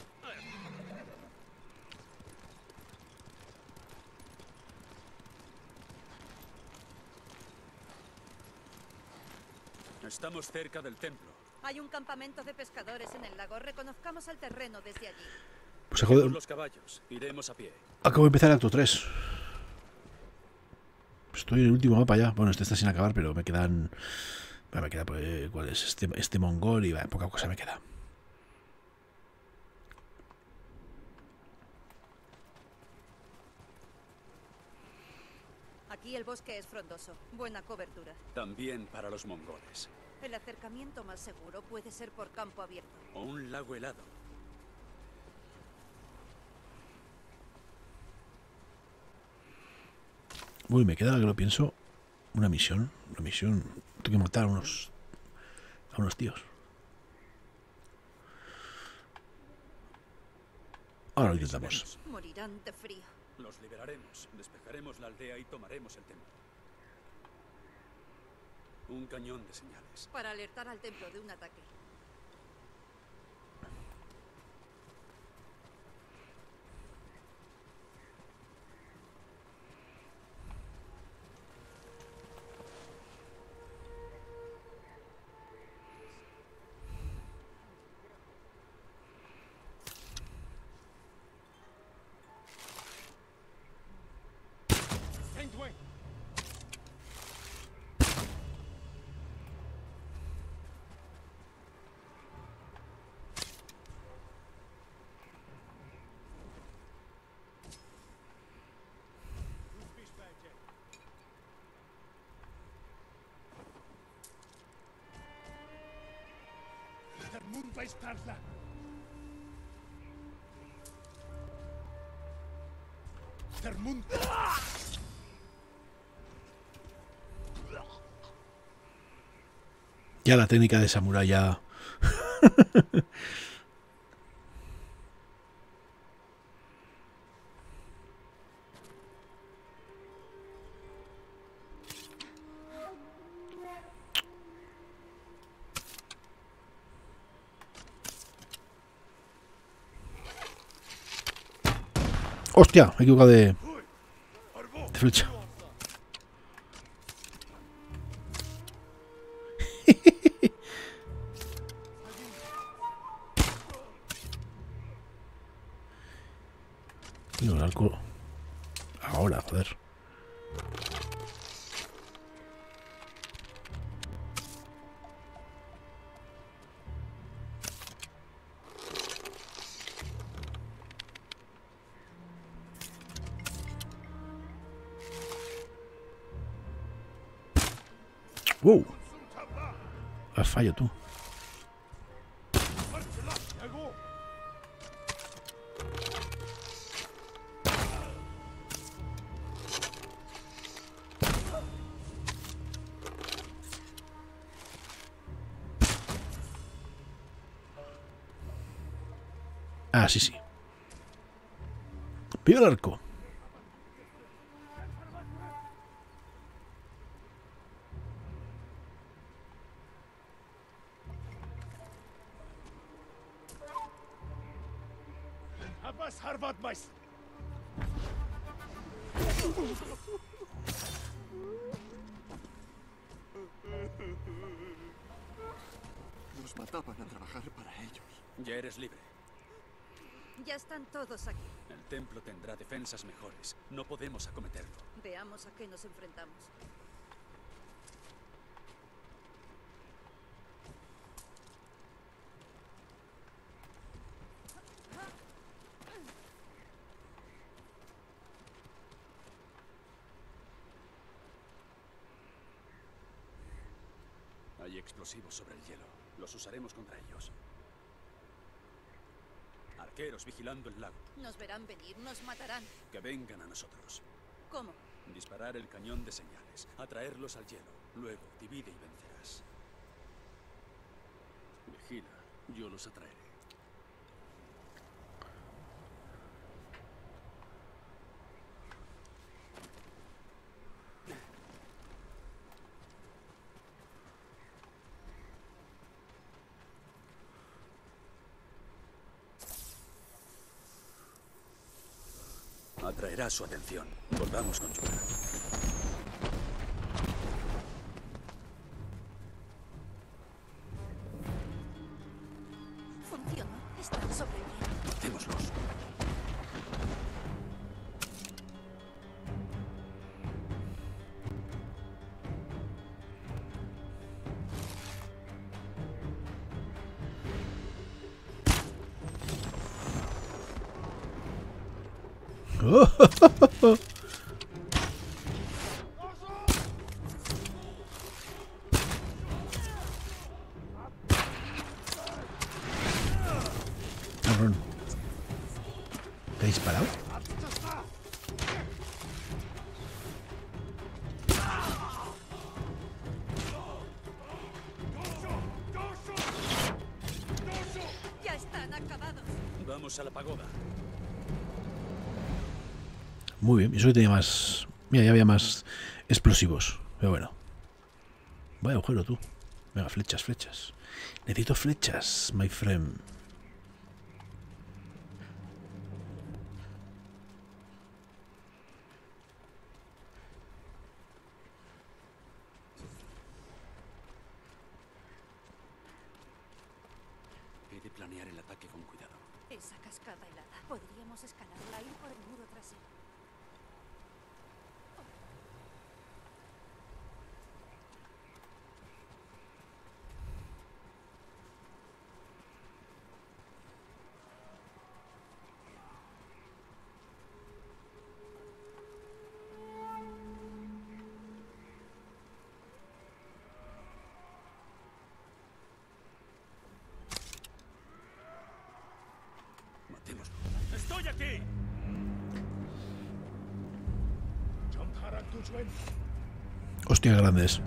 Estamos cerca del templo. Hay un campamento de pescadores en el lago. Reconozcamos el terreno desde allí. Pues acabo de... los caballos. Iremos a pie. Acabo de empezar el acto 3. Estoy en el último mapa ya. Bueno, este está sin acabar, pero me quedan... Bueno, me queda, pues, ¿cuál es? Este mongol y poca cosa me queda. Aquí el bosque es frondoso. Buena cobertura. También para los mongoles. El acercamiento más seguro puede ser por campo abierto. O un lago helado. Uy, me queda, que lo pienso, una misión. Tengo que matar a unos tíos. Ahora lo intentamos. Morirán de frío. Los liberaremos, despejaremos la aldea y tomaremos el templo. Un cañón de señales. Para alertar al templo de un ataque. Ya la técnica de samurái ya... ¡Hostia! Me he equivocado de flecha. Y un arco. Ahora, joder. ¡Wow! Has fallo tú. Ah, sí, sí. Veo el arco. Nos mataban a trabajar para ellos. Ya eres libre. Ya están todos aquí. El templo tendrá defensas mejores. No podemos acometerlo. Veamos a qué nos enfrentamos. Hay explosivos sobre el hielo. Los usaremos contra ellos. Arqueros vigilando el lago. Nos verán venir, nos matarán. Que vengan a nosotros. ¿Cómo? Disparar el cañón de señales. Atraerlos al hielo. Luego, divide y vencerás. Vigila. Yo los atraeré. Atraerá su atención. Volvamos con Yura. Funciona. Están sobre el hielo. Matémoslos. Cabrón. ¿Te ha disparado? Ya están acabados. Vamos a la pagoda. Muy bien, eso que tenía más... Mira, ya había más explosivos. Pero bueno. Vaya agujero tú. Venga, flechas, flechas. Necesito flechas, my friend. He de planear el ataque con cuidado. Esa cascada helada. Podríamos escalarla y ir por el muro trasero. Matémoslo. ¡Estoy aquí! Hostia, grandes.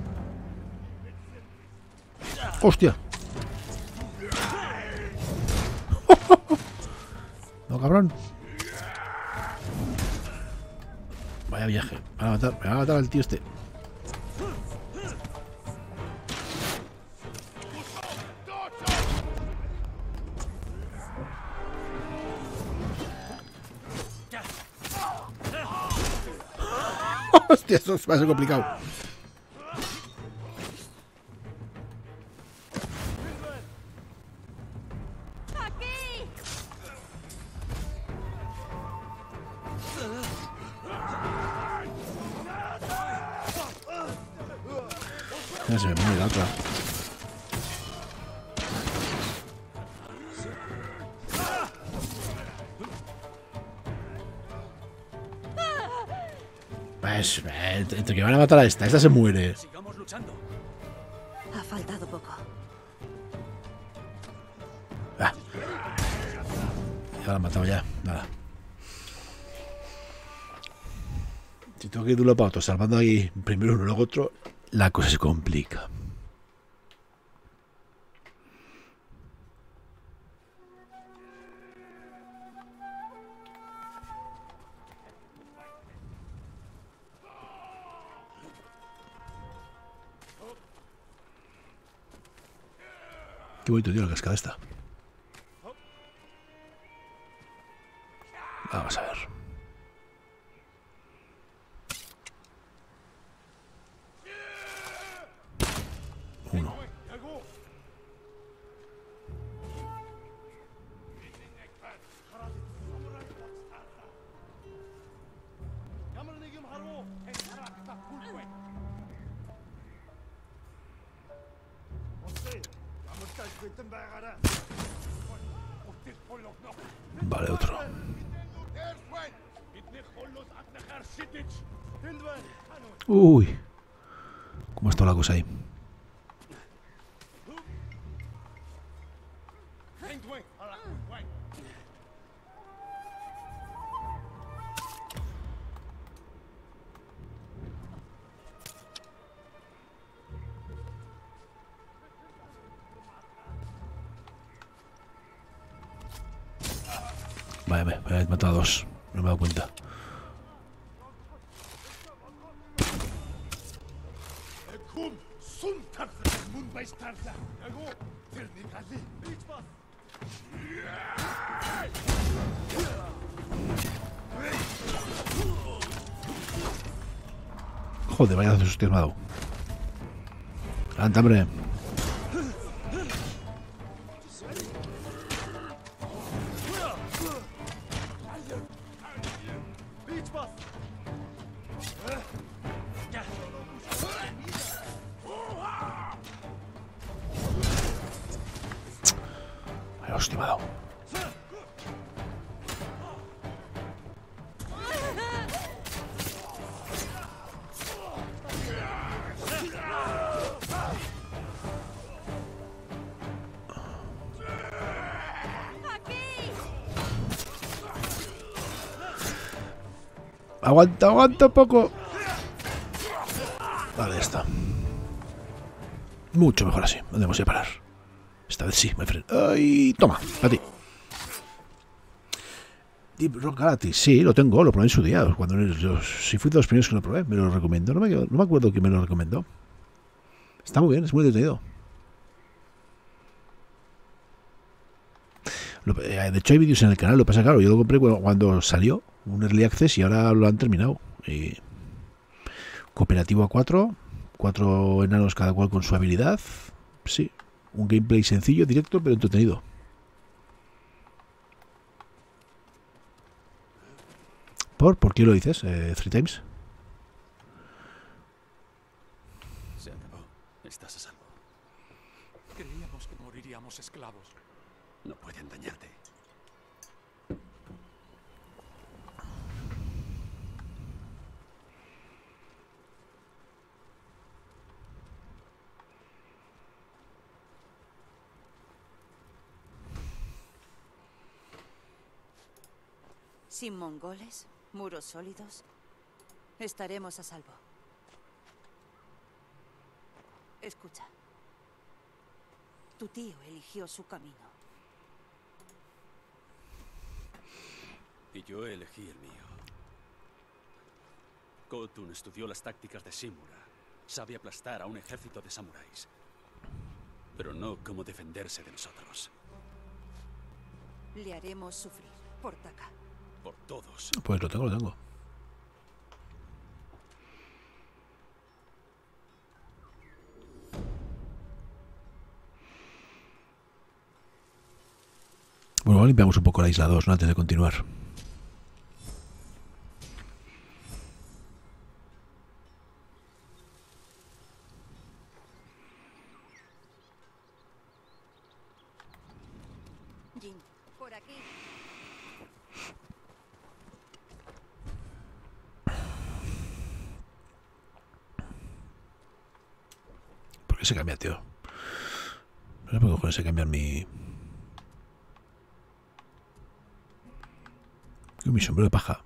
Hostia. No, cabrón. Vaya viaje. Me van a matar al tío este. Hostia, esto va a ser complicado. Ya se me muere la otra. Pues, entre que van a matar a esta se muere. Sigamos luchando. Ha faltado poco. Ah. Ya la han matado ya. Nada. Si tengo que ir de uno para otro, salvando ahí primero uno, luego otro, la cosa se complica. Qué bonito, tío, la cascada esta. Vamos a ver. Vale, otro. Uy. ¿Cómo está la cosa ahí? Vale, me he matado a dos. No me he dado cuenta. Joder, vaya de susto me ha dado. Adelante, hombre. Vaya hostia me ha dado. Aguanta, aguanta un poco. Vale, ya está. Mucho mejor así. No debemos separar. Esta vez sí, my friend. ¡Ay! Toma, a ti. Deep Rock Galactic, sí, lo tengo, lo probé en su día. Cuando sí fui de los primeros que lo probé, me lo recomendó. No me acuerdo quién me lo recomendó. Está muy bien, es muy detenido. De hecho hay vídeos en el canal, lo que pasa, claro, yo lo compré cuando salió un Early Access y ahora lo han terminado. Cooperativo a 4 enanos cada cual con su habilidad. Sí, un gameplay sencillo, directo, pero entretenido. ¿Por qué lo dices, Three Times? Se acabó. Estás a salvo. Creíamos que moriríamos esclavos. No pueden dañarte. Sin mongoles, muros sólidos, estaremos a salvo. Escucha. Tu tío eligió su camino. Y yo elegí el mío. Khotun estudió las tácticas de Shimura. Sabe aplastar a un ejército de samuráis. Pero no cómo defenderse de nosotros. Le haremos sufrir, por Taka. Por todos. Pues lo tengo, lo tengo. Bueno, limpiamos un poco la isla 2, ¿no? Antes de continuar. Jin, por aquí. ¿Por qué se cambia, tío? No sé por qué cojones se cambian mi sombrero de paja.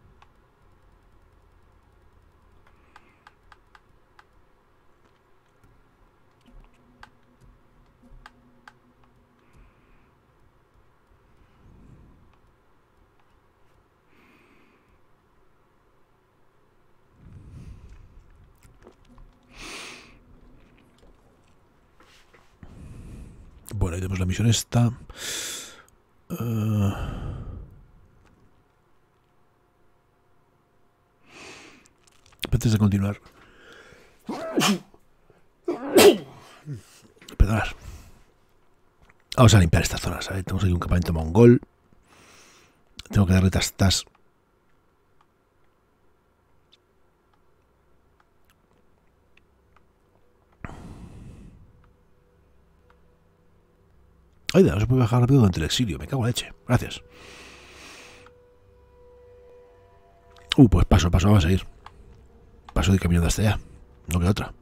Bueno, ahí tenemos la misión esta. Antes de continuar. Perdonad. Vamos a limpiar esta zona, ¿sabes? Tenemos aquí un campamento mongol. Tengo que darle tastas. Oiga, no se puede bajar rápido durante el exilio. Me cago en la leche. Gracias. Pues paso, vamos a ir. Paso de camino de hasta allá. No queda otra.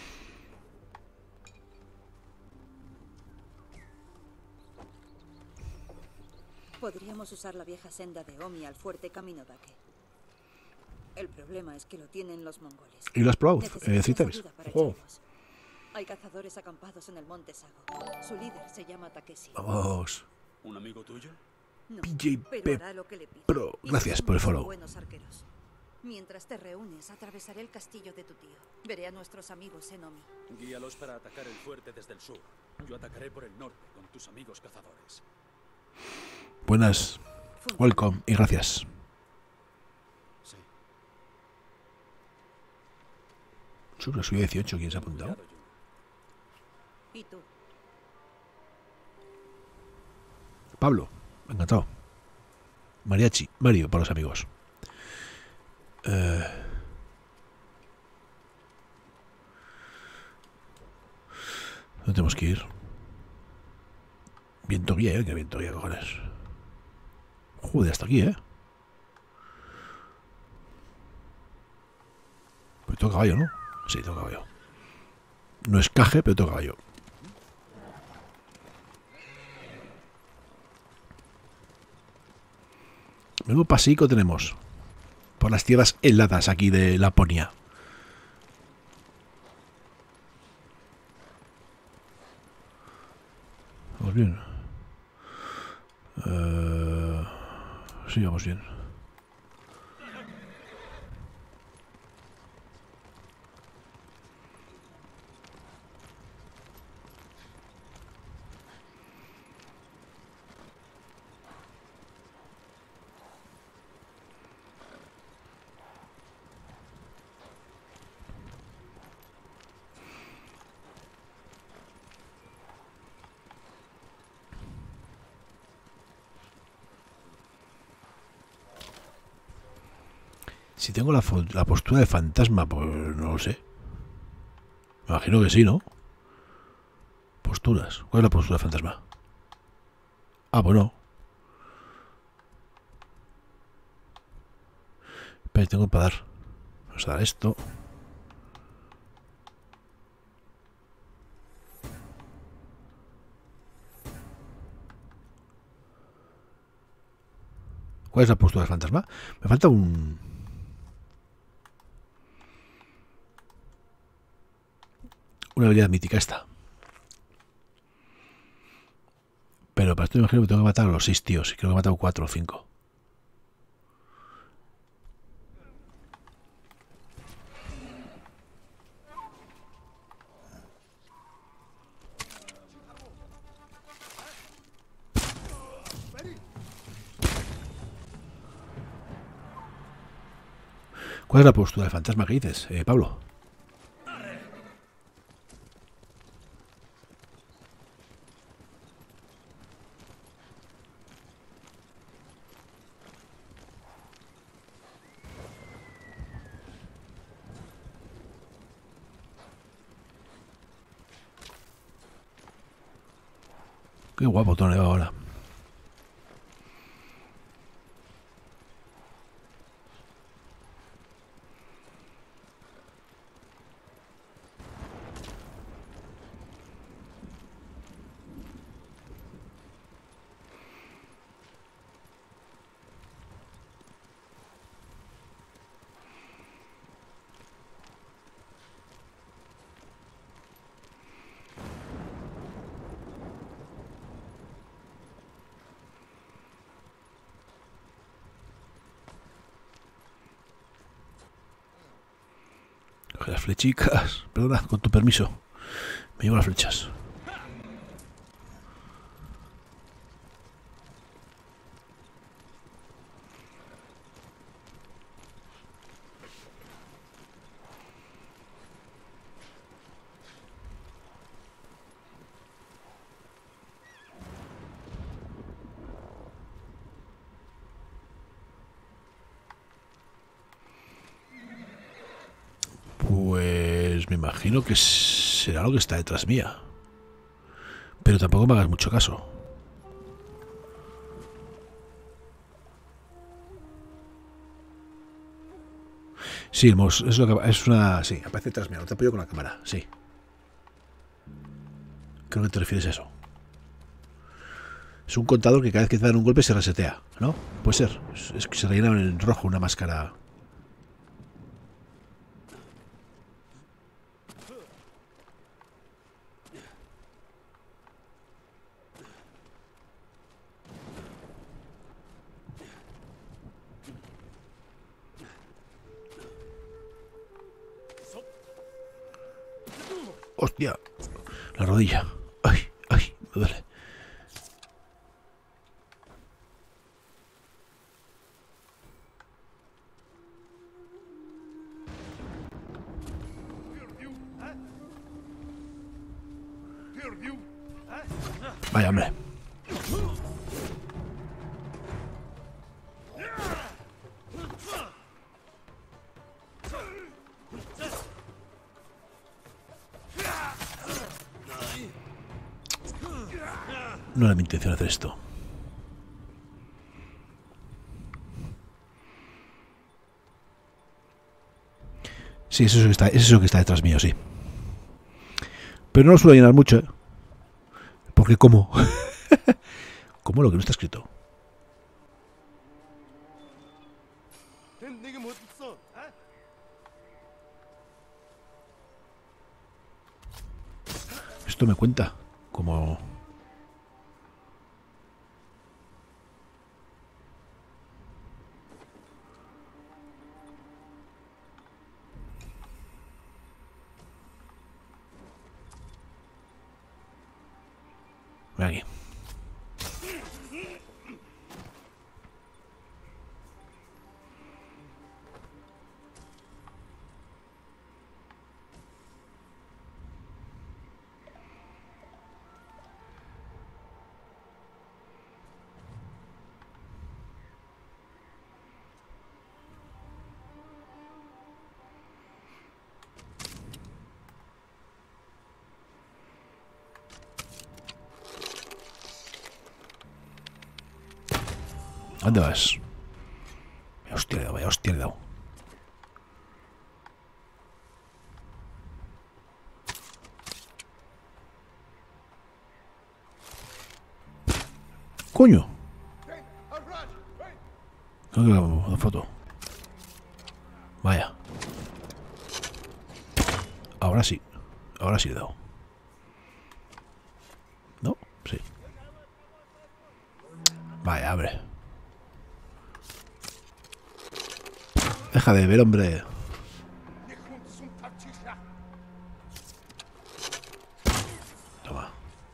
Podríamos usar la vieja senda de Omi al fuerte camino Dake. El problema es que lo tienen los mongoles. ¿Y lo has probado? Necesitamos Citeres. ayuda para echarlos. Hay cazadores acampados en el monte Sago. Su líder se llama Takeshi. Vamos. ¿Un amigo tuyo? No, PJ pero hará lo que le pide. Pro. Y Gracias son por el muy follow. buenos arqueros. Mientras te reúnes, atravesaré el castillo de tu tío. Veré a nuestros amigos en Omi. Guíalos para atacar el fuerte desde el sur. Yo atacaré por el norte con tus amigos cazadores. Buenas. Welcome y gracias. Sí. Soy 18. ¿Quién se ha apuntado? ¿Y tú? Pablo. Encantado. Mariachi. Mario para los amigos. ¿Dónde tenemos que ir? Viento guía, que viento guía, cojones. Joder, hasta aquí, Pues tengo caballo, ¿no? Sí, tengo caballo. No es caje, pero tengo caballo. Menudo pasico tenemos por las tierras heladas aquí de Laponia. Vamos bien. Sí, vamos bien. Si tengo la postura de fantasma, pues no lo sé. Me imagino que sí, ¿no? Posturas. ¿Cuál es la postura de fantasma? Pues no. Espera, tengo para dar. Vamos a dar esto. ¿Cuál es la postura de fantasma? Me falta una habilidad mítica esta. Pero para esto me imagino que tengo que matar a los 6 tíos. Y creo que he matado 4 o 5. ¿Cuál es la postura de fantasma que dices, Pablo? Qué guapo toneo ahora. Las flechicas. Perdona, con tu permiso. Me llevo las flechas. Pues me imagino que será lo que está detrás mía. Pero tampoco me hagas mucho caso. Sí, es lo que es una. Sí, aparece tras mí. Te apoyo con la cámara. Sí. Creo que te refieres a eso. Es un contador que cada vez que te dan un golpe se resetea, ¿no? Puede ser. Es que se rellena en rojo una máscara. Hostia, la rodilla. Ay, ay, me duele. Vaya, hombre. No era mi intención hacer esto. Sí, es eso que está detrás mío, sí. Pero no lo suelo llenar mucho, ¿eh? Porque como... como lo que no está escrito. Esto me cuenta como... Aquí. ¿Dónde vas? Vaya hostia le he dado. ¡Coño! Creo que la foto. Vaya. Ahora sí le he dado. ¿No? Sí. Vaya, hombre. Deja de ver, hombre. Toma.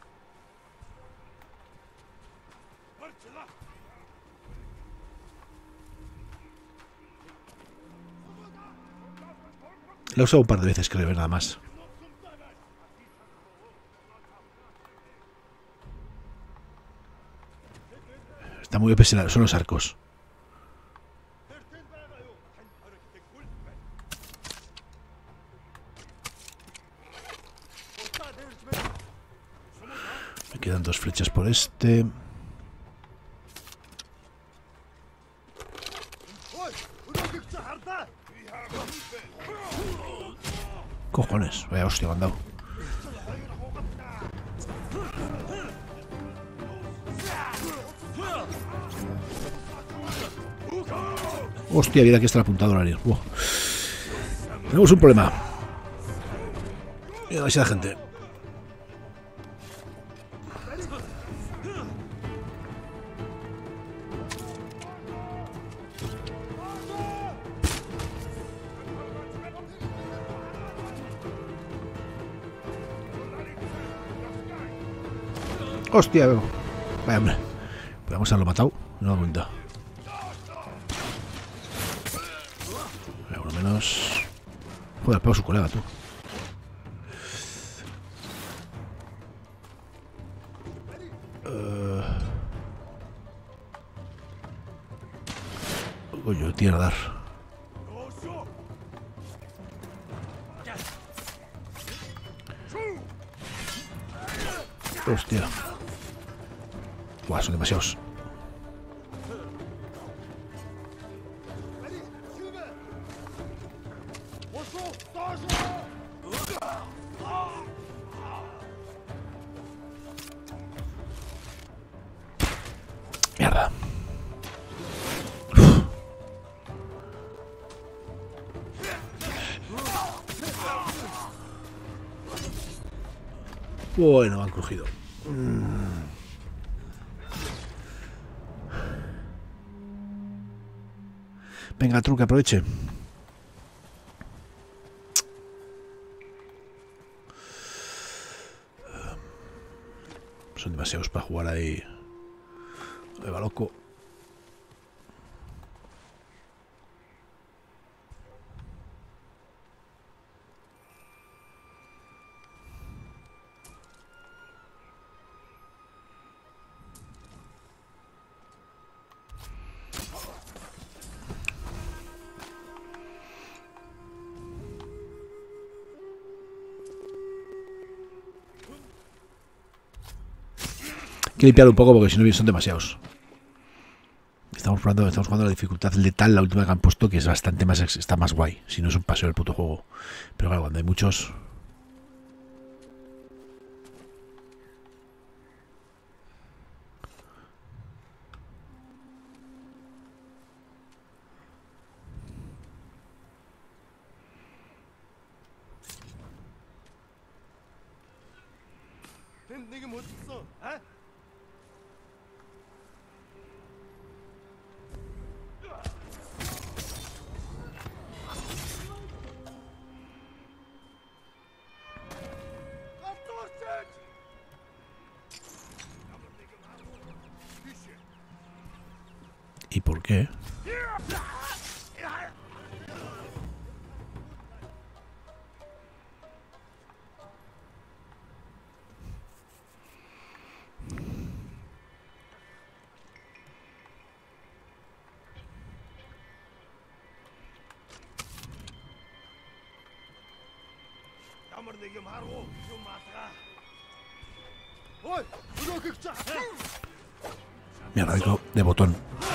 Lo he usado un par de veces, creo, nada más. Está muy pesado, son los arcos. Me quedan 2 flechas por este. Cojones, vaya hostia, me han dado. Hostia, mira que está el apuntador área. Tenemos un problema. Mira, demasiada gente. Hostia, vaya hombre. Podríamos haberlo matado. No me cuenta. Uno menos. Joder, pego su colega, tú. Coño, tiene a dar. Hostia. Buah, son demasiados. Bueno, han crujido. Venga, truque, aproveche. Son demasiados para jugar ahí. Ahí va loco. Hay que limpiar un poco porque si no son demasiados. Estamos jugando la dificultad letal, la última que han puesto, que es bastante más, está más guay. Si no es un paseo del puto juego. Pero claro, cuando hay muchos. ¿Y por qué? Mierda, de botón.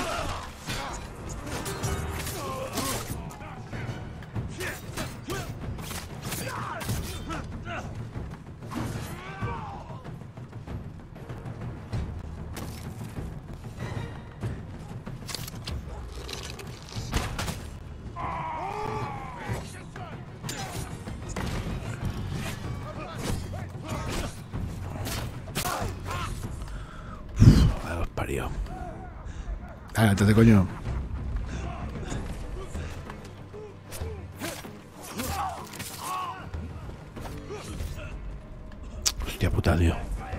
Adelante, coño. Hostia puta, tío.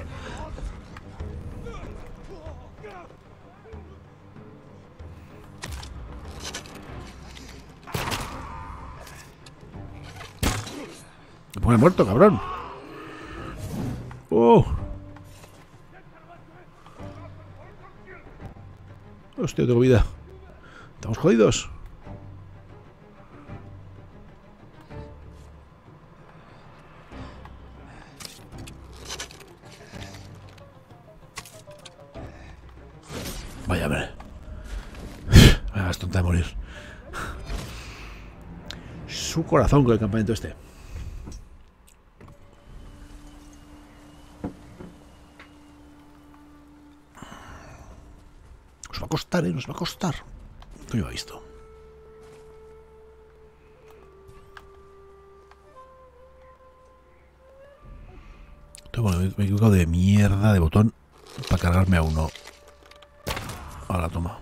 Me pone muerto, cabrón. Oh. Hostia, tengo vida. Estamos jodidos. Vaya, hombre. Me hagas tonta de morir. Su corazón con el campamento este. Nos va a costar, nos va a costar. Coño, ha visto. Bueno, me he equivocado de mierda de botón para cargarme a uno. Ahora toma.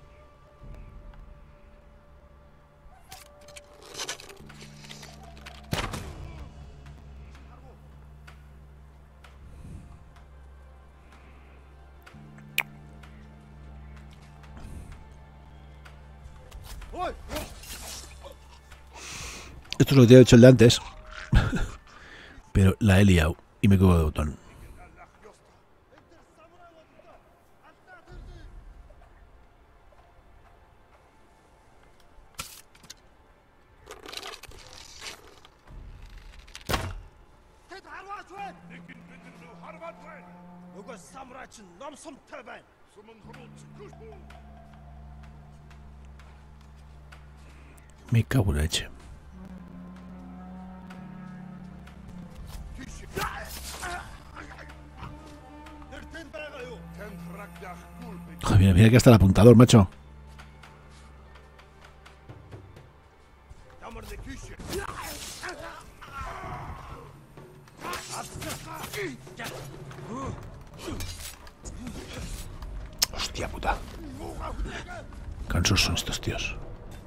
Esto es lo que te había hecho el de antes. Pero la he liado y me equivoco de botón. Me cago en la leche. Mira, mira que hasta el apuntador, macho. Hostia puta. Cansos son estos tíos.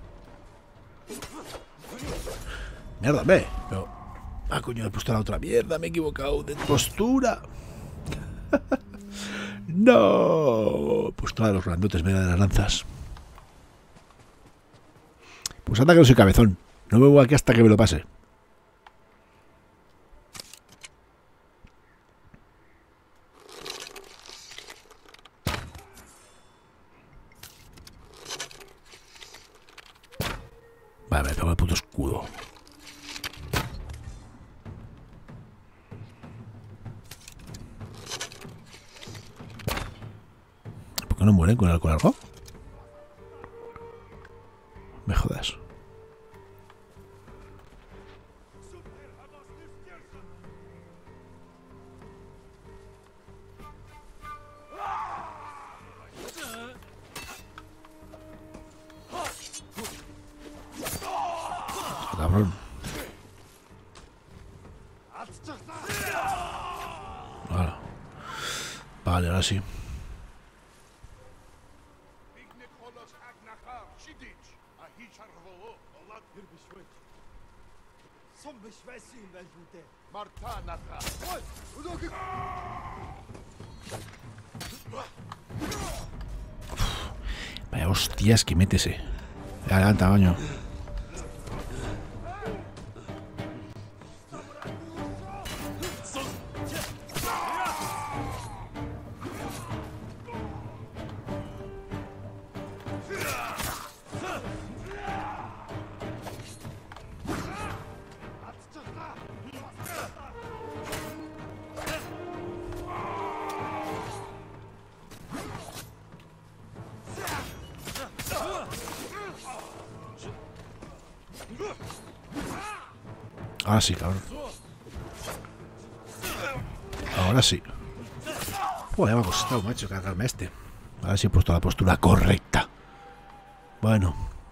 Mierda, ve. Pero... Ah, coño, he puesto la otra mierda. Me he equivocado de postura. No. Postura de los grandotes, mira, de las lanzas. Pues anda que no soy cabezón. No me voy aquí hasta que me lo pase. Vale, me pego el puto escudo. ¿Por qué no mueren con el arco largo? Me jodas. Cabrón. Vale, ahora sí. Vaya hostias que métese. Adelanta, baño. Ahora sí, cabrón. Ahora sí. Joder, me ha costado, macho, cargarme a este. Ahora sí he puesto la postura correcta. Bueno.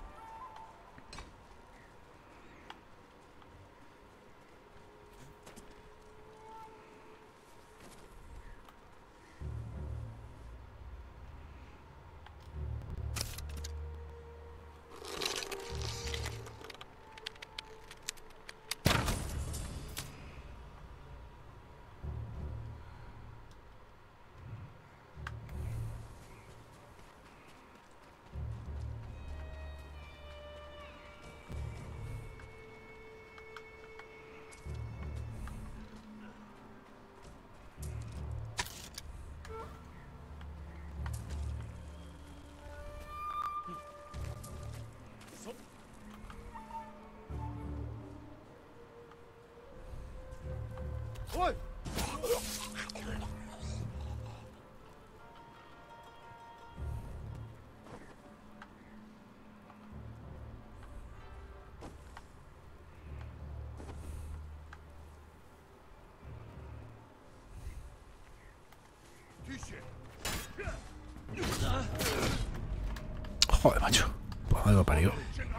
Joder, macho. Pues algo parió.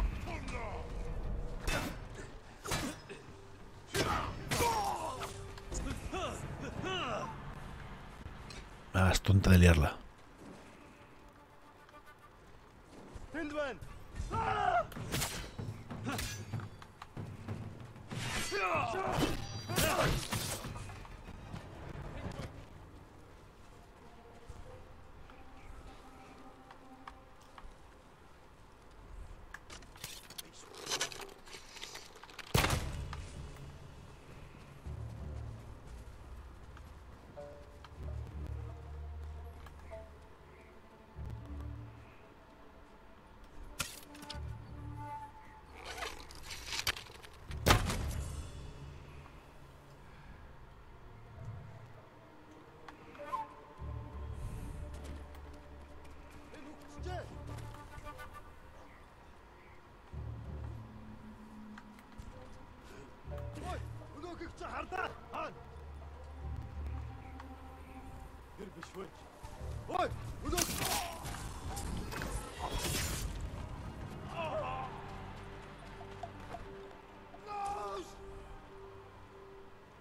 Ah, es tonta de liarla.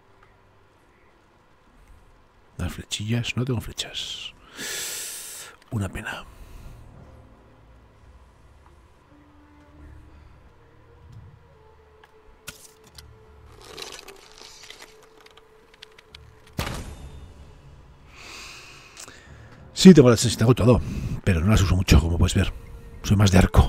Las flechillas, no tengo flechas. Una pena. Sí, tengo todo, pero no las uso mucho, como puedes ver. Soy más de arco.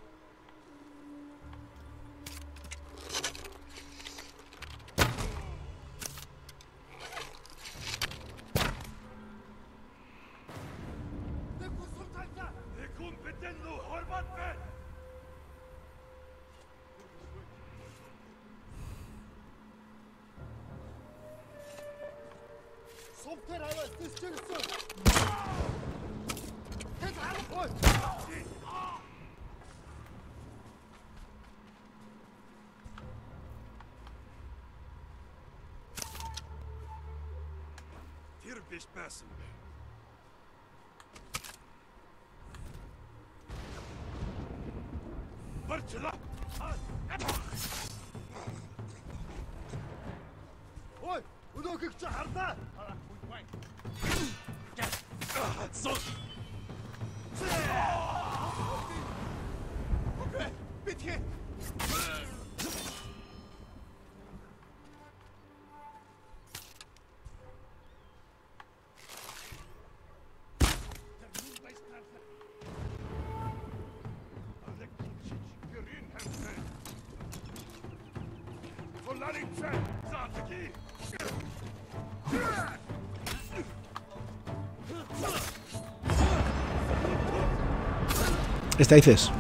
Esta dices.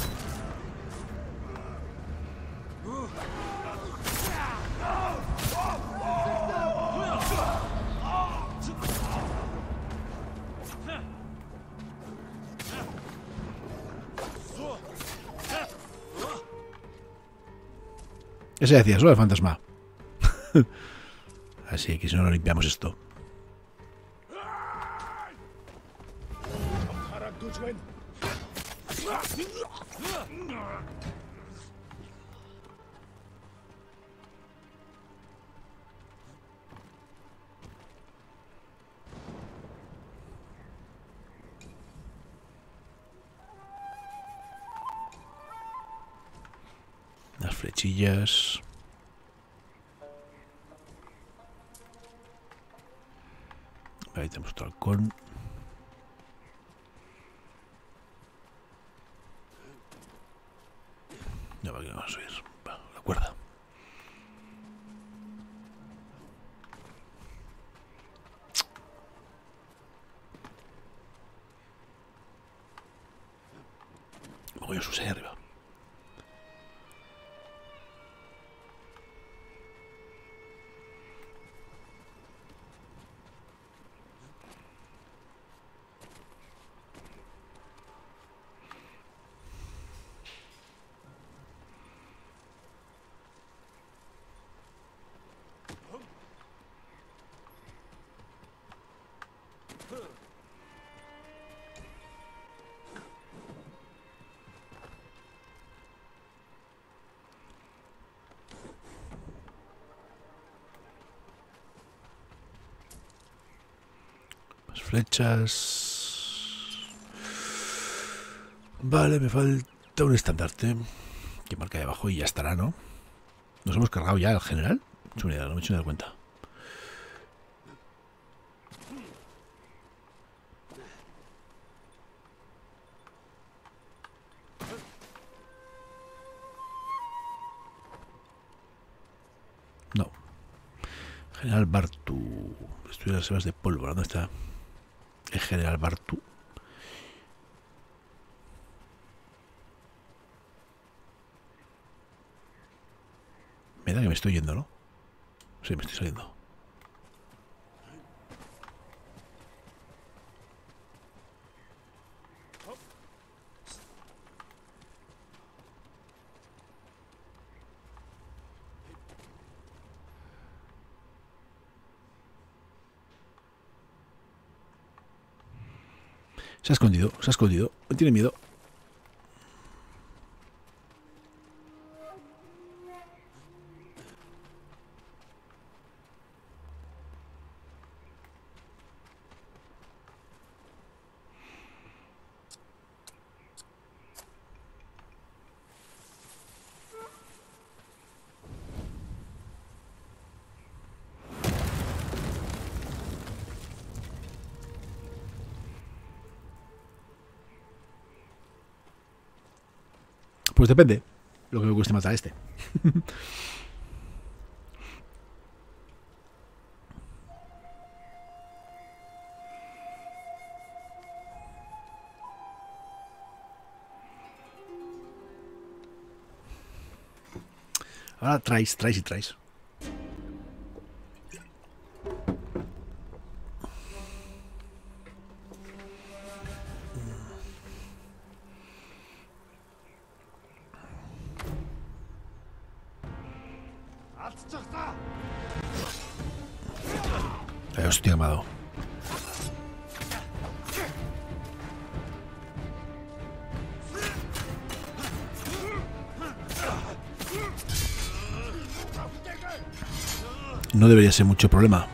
Ese decías, ¿no? El fantasma. Así que si no, lo limpiamos esto. Las flechillas. Ahí tenemos otro halcón. No, aquí no vamos a subir. Va, la cuerda. Voy a subir ahí arriba. Flechas. Vale, me falta un estandarte que marca ahí abajo y ya estará, ¿no? ¿Nos hemos cargado ya al general? No me he hecho ni de cuenta. No. General Bartu. Estudia las reservas de pólvora. ¿Dónde está el general Bartu? Me da que me estoy yendo, ¿no? Sí, me estoy saliendo. Se ha escondido, se ha escondido. No tiene miedo. Pues depende lo que me cueste matar a este. Ahora traes y traes. Hostia, amado. No debería ser mucho problema.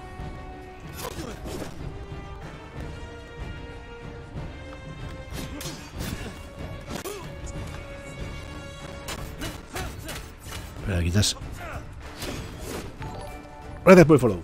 Pero le quitas. Gracias por el follow.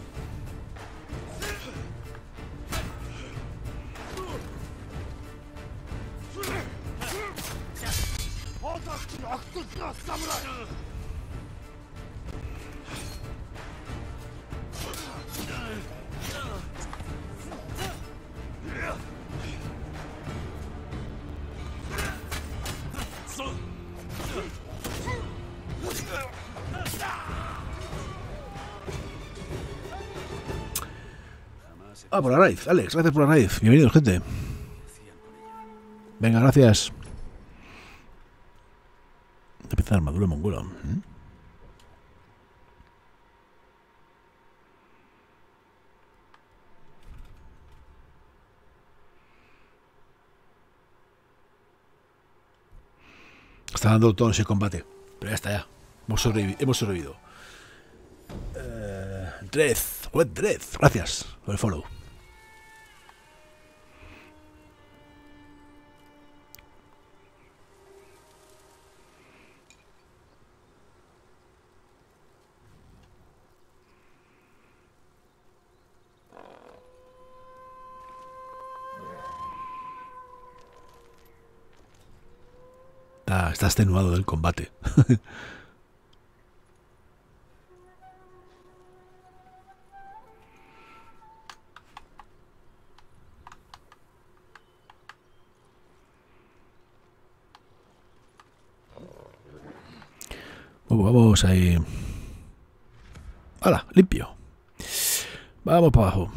Ah, por la raíz, Alex, gracias por la raíz. Bienvenidos, gente. Venga, gracias. Empieza la armadura mongola. Está dando todo ese combate. Pero ya está, ya. Hemos sobrevivido. Drez, Web Drez, gracias por el follow. Está extenuado del combate. Vamos ahí. ¡Hala! Limpio. Vamos para abajo.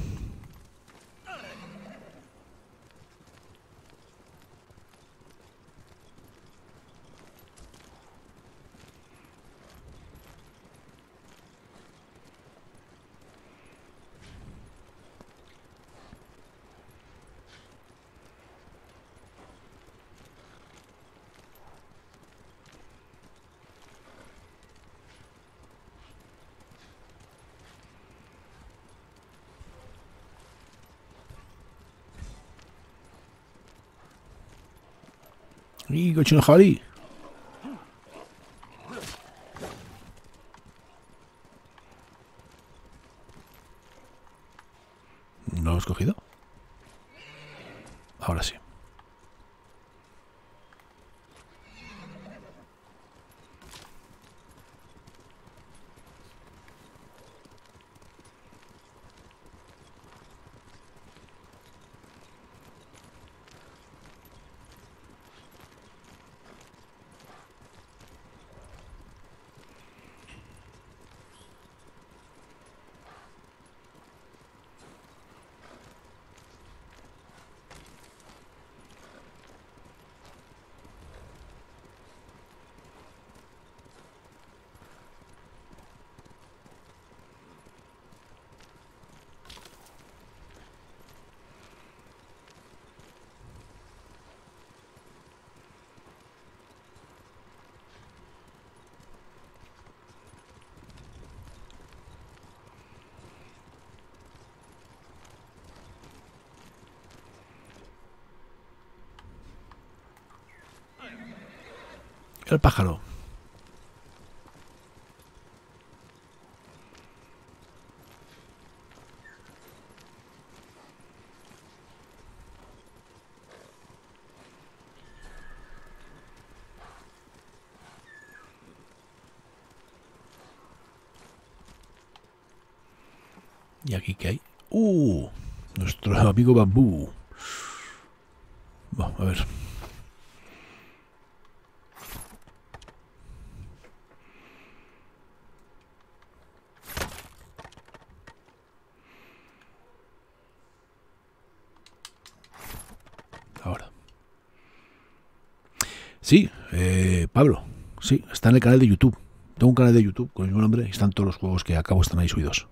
Y cochino jabalí. ¿No lo has cogido? Ahora sí. El pájaro. ¿Y aquí qué hay? Nuestro amigo Bambú. Bueno, a ver. Ahora. Sí, Pablo. Sí, está en el canal de YouTube. Tengo un canal de YouTube con el mismo nombre y están todos los juegos que acabo están ahí subidos.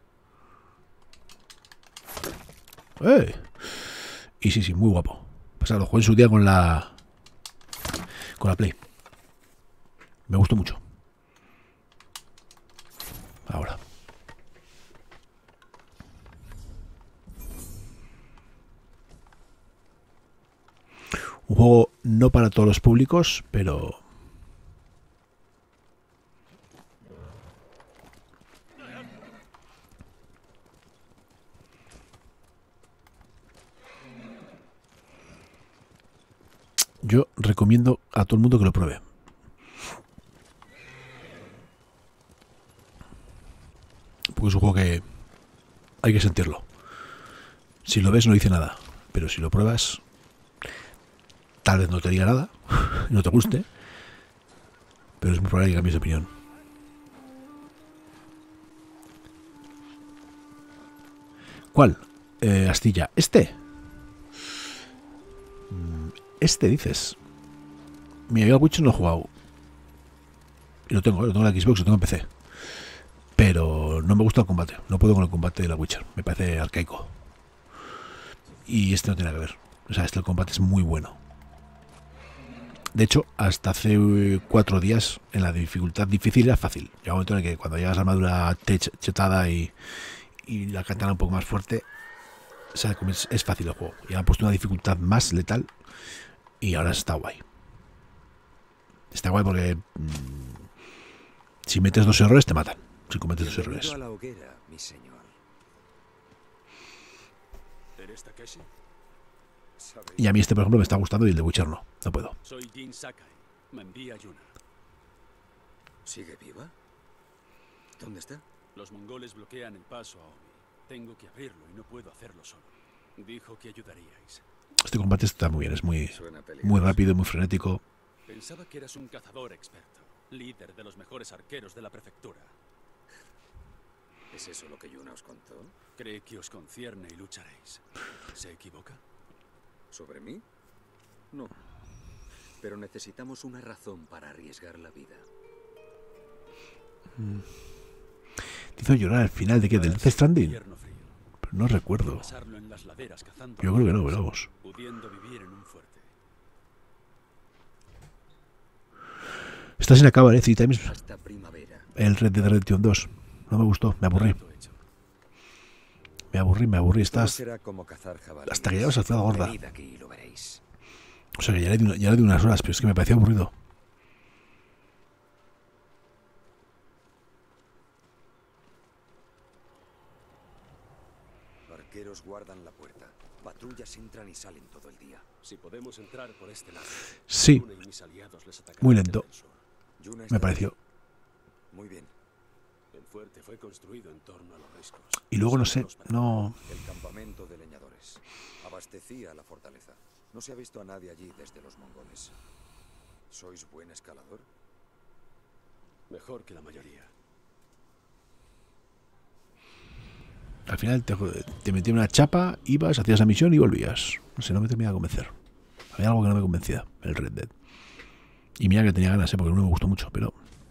Y sí, muy guapo. Pues lo jugué en su día con la Play. Me gustó mucho. Ahora. Un juego no para todos los públicos, pero yo recomiendo a todo el mundo que lo pruebe. Porque es un juego que hay que sentirlo. Si lo ves no dice nada, pero si lo pruebas tal vez no te diga nada, no te guste, pero es muy probable que cambies de opinión. ¿Cuál? Astilla. ¿Este? Este dices. Mira, yo al Witcher no lo he jugado. Y lo tengo en la Xbox, lo tengo en PC. Pero no me gusta el combate. No puedo con el combate de la Witcher. Me parece arcaico. Y este no tiene nada que ver. O sea, el combate es muy bueno. De hecho, hasta hace 4 días en la dificultad difícil era fácil. Llega un momento en el que cuando llegas a la armadura chetada y la katana un poco más fuerte, o sea, es fácil el juego. Y han puesto una dificultad más letal y ahora está guay. Está guay porque si metes 2 errores te matan. Si cometes 2 errores. A la hoguera, mi señor. ¿Eres Takeshi? Y a mí este, por ejemplo, me está gustando y el de Witcher no. No puedo. Soy Jin Sakai. Me envía Yuna. ¿Sigue viva? ¿Dónde está? Los mongoles bloquean el paso a Omi. Tengo que abrirlo y no puedo hacerlo solo. Dijo que ayudaríais. Este combate está muy bien, es muy rápido, muy frenético. Pensaba que eras un cazador experto, líder de los mejores arqueros de la prefectura. ¿Es eso lo que Yuna os contó? Cree que os concierne y lucharéis. ¿Se equivoca? ¿Sobre mí? No. Pero necesitamos una razón para arriesgar la vida. Te hizo llorar al final de qué, del Death Stranding. Pero no recuerdo. Yo creo que no, pero vamos. Está sin acabar, Times. El Red Dead Redemption 2. No me gustó, me aburrí. Me aburrí. Estás hasta que llevas a Ciudad Gorda. O sea que ya le di unas horas, pero es que me pareció aburrido. Arqueros guardan la puerta. Patrullas entran y salen todo el día. Si podemos entrar por este lado. Sí. Muy lento. Me pareció. Muy bien. El fuerte fue construido en torno a los riscos. Y luego no sé, no. El campamento de leñadores abastecía la fortaleza. No se ha visto a nadie allí desde los mongoles. ¿Sois buen escalador? Mejor que la mayoría. Al final te metí una chapa, ibas, hacías la misión y volvías. No sé, no me terminaba de convencer. Había algo que no me convencía, el Red Dead. Y mira que tenía ganas, porque no me gustó mucho, pero...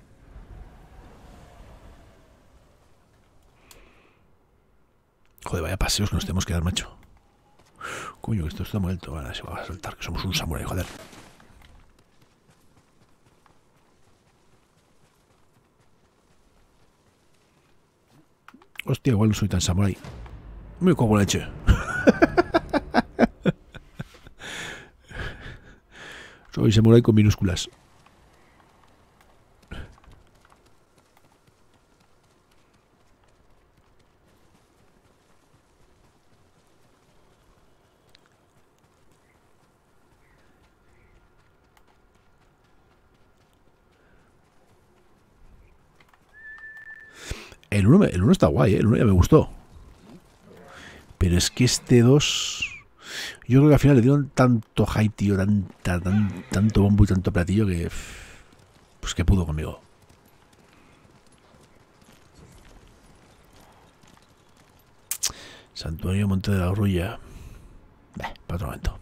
Joder, vaya paseos que nos tenemos que dar, macho. Coño, que esto está muy alto. Ahora se va a saltar, que somos un samurái, joder. Hostia, igual no soy tan samurái. Me cago en la leche. Soy samurái con minúsculas. El 1 está guay, el 1 ya me gustó. Pero es que este 2... Yo creo que al final le dieron tanto hype, tío, tanto bombo y tanto platillo que... Pues que pudo conmigo. Santuario Monte de la Grulla. Para otro momento.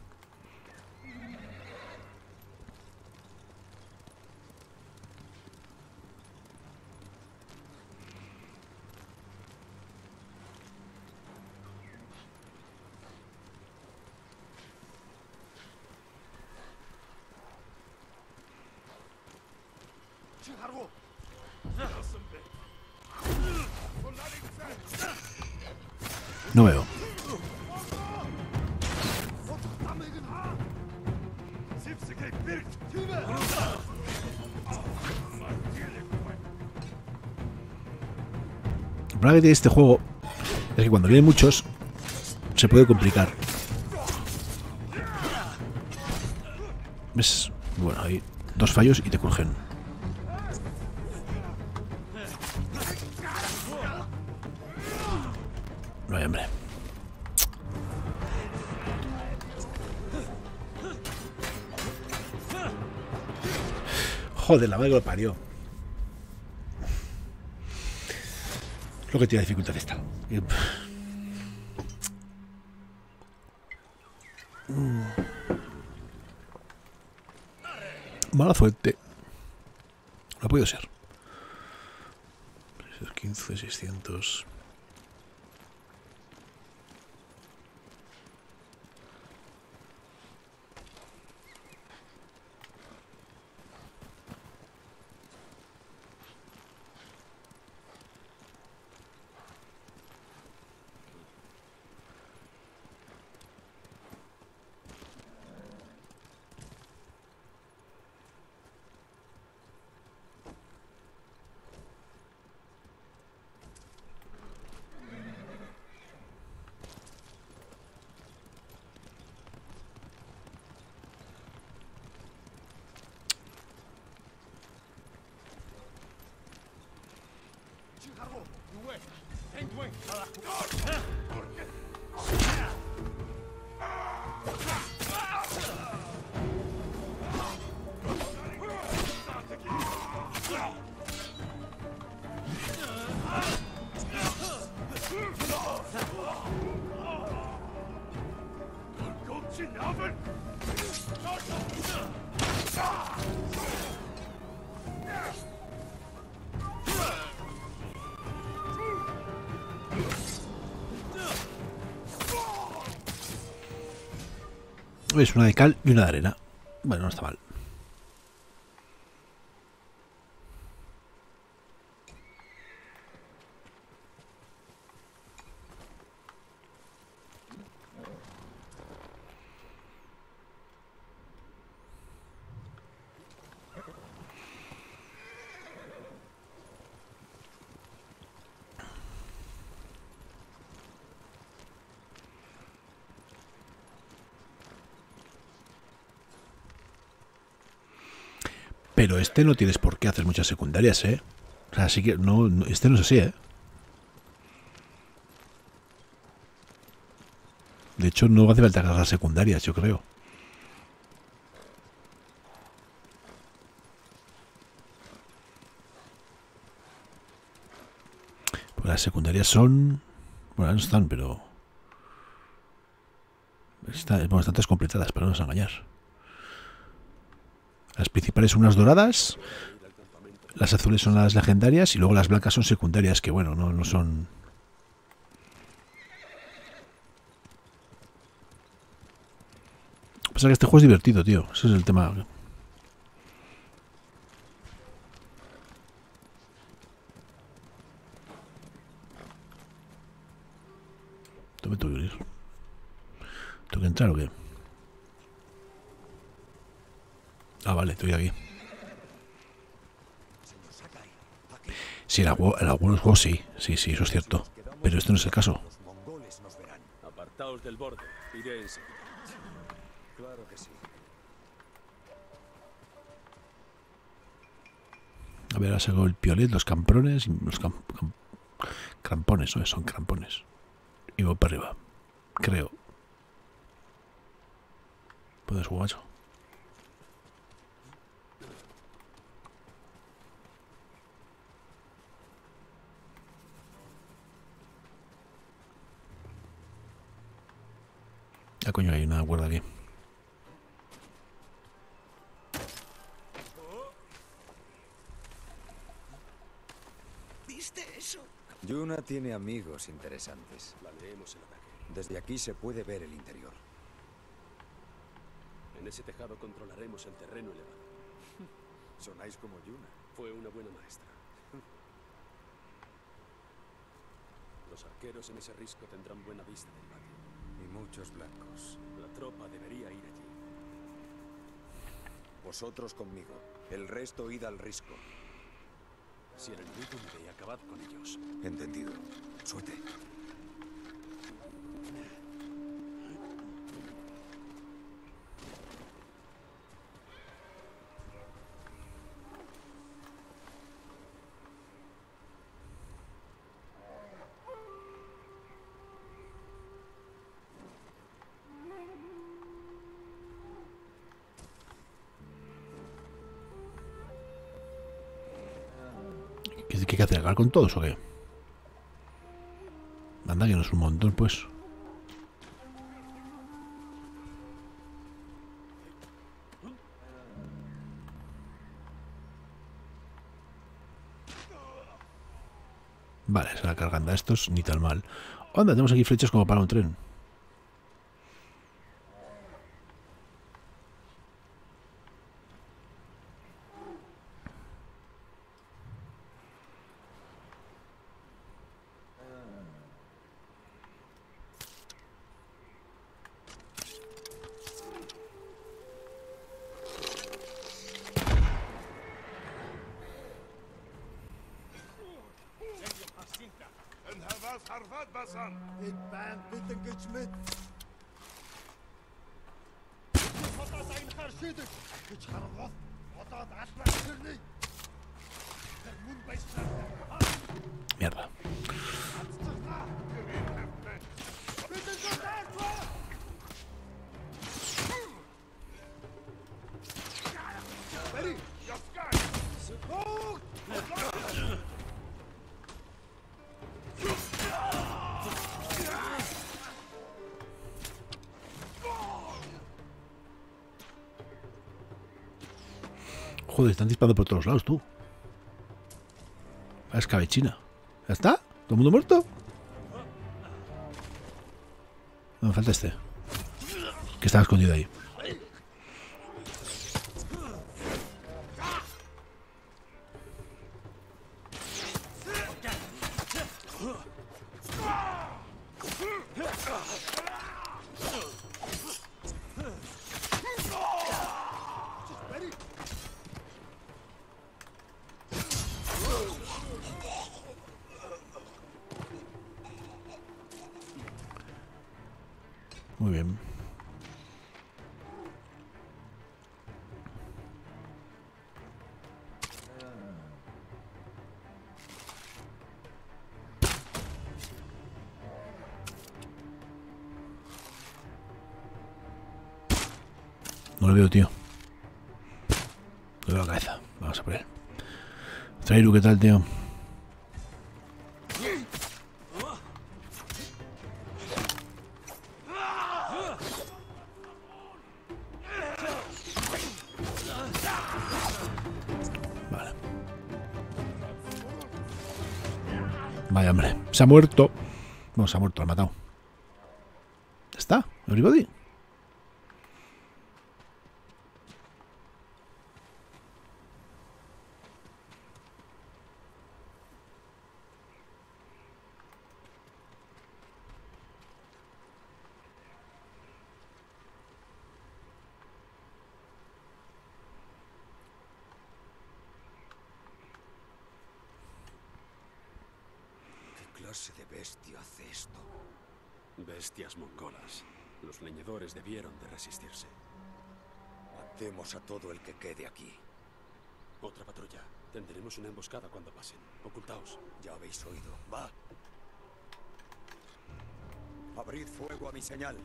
No veo. El problema que tiene este juego es que cuando vienen muchos se puede complicar. ¿Ves? Bueno, hay 2 fallos y te cogen. No hay hambre. Joder, la madre que lo parió. Lo que tiene dificultad esta. Mala suerte. No ha podido ser. 15, 600. Es una de cal y una de arena. Bueno, no está mal. Pero este no tienes por qué hacer muchas secundarias, ¿eh? O sea, sí que no, este no es así, ¿eh? De hecho, no hace falta agarrar secundarias, yo creo. Pues las secundarias son... Bueno, no están, pero... Están bastante completadas, para no nos engañar. Las principales son unas doradas, las azules son las legendarias y luego las blancas son secundarias, que bueno, no son... Pasa que este juego es divertido, tío. Ese es el tema. ¿Dónde tengo que ir? ¿Tengo que entrar o qué? Ah, vale, estoy aquí. Sí, en algunos juegos sí, eso es cierto. Pero este no es el caso. Apartaos del borde, iré enseguida. Claro que sí. A ver, ahora saco el piolet, los camprones, los crampones, ¿no? Son crampones. Y voy para arriba. Creo. Puedes jugar, macho. Ah, coño, hay una cuerda aquí. ¿Viste eso? Yuna tiene amigos interesantes. Planeemos el ataque. Desde aquí se puede ver el interior. En ese tejado controlaremos el terreno elevado. Sonáis como Yuna. Fue una buena maestra. Los arqueros en ese risco tendrán buena vista del patio. Y muchos blancos. La tropa debería ir allí. Vosotros conmigo. El resto id al risco. Si el enemigo me ve, acabad con ellos. Entendido. Suerte. ¿Qué hay que hacer? ¿Acabar con todos o qué? Anda, que no es un montón, pues. Vale, se la cargan a estos, ni tan mal. Anda, tenemos aquí flechas como para un tren. Mierda. Joder, están disparando por todos lados, tú. La escabechina. ¿Ya está? ¿Todo el mundo muerto? No, me falta este. Que estaba escondido ahí. Muy bien. No lo veo, tío. No veo la cabeza. Vamos a por él. Trairu, ¿qué tal, tío? Vaya, hombre. Se ha muerto. No, se ha muerto, lo ha matado. ¿Ya está? ¿Everybody? ¿Qué clase de bestia hace esto? Bestias mongolas. Los leñadores debieron de resistirse. Matemos a todo el que quede aquí. Otra patrulla. Tendremos una emboscada cuando pasen. Ocultaos. Ya habéis oído. Va. Abrid fuego a mi señal.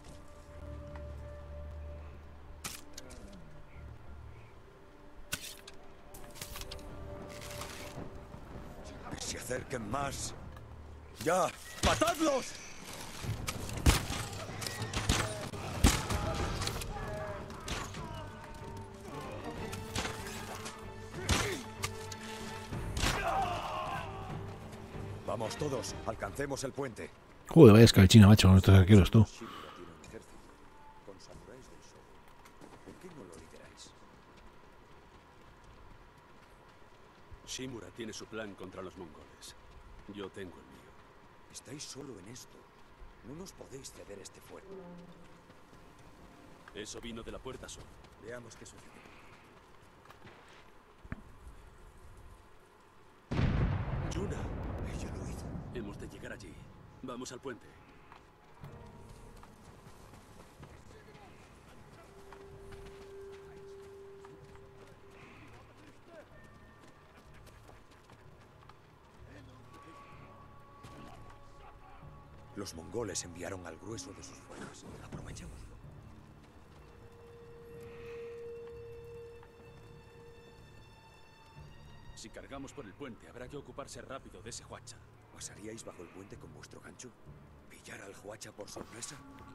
Que se acerquen más. ¡Ya! ¡Matadlos! Vamos todos, alcancemos el puente. Joder, vaya escabechina, macho, con estos arqueros, tú. Con samuráis del sol. ¿Por qué no lo lideráis? Shimura tiene su plan contra los mongoles. Yo tengo el mío. Estáis solo en esto. No nos podéis ceder este fuego. Eso vino de la Puerta Sur. Veamos qué sucede. Yuna. Ella lo hizo. Hemos de llegar allí. Vamos al puente. Los mongoles enviaron al grueso de sus fuerzas. Aprovechémoslo. Si cargamos por el puente, habrá que ocuparse rápido de ese huacha. ¿Pasaríais bajo el puente con vuestro gancho? ¿Pillar al huacha por sorpresa?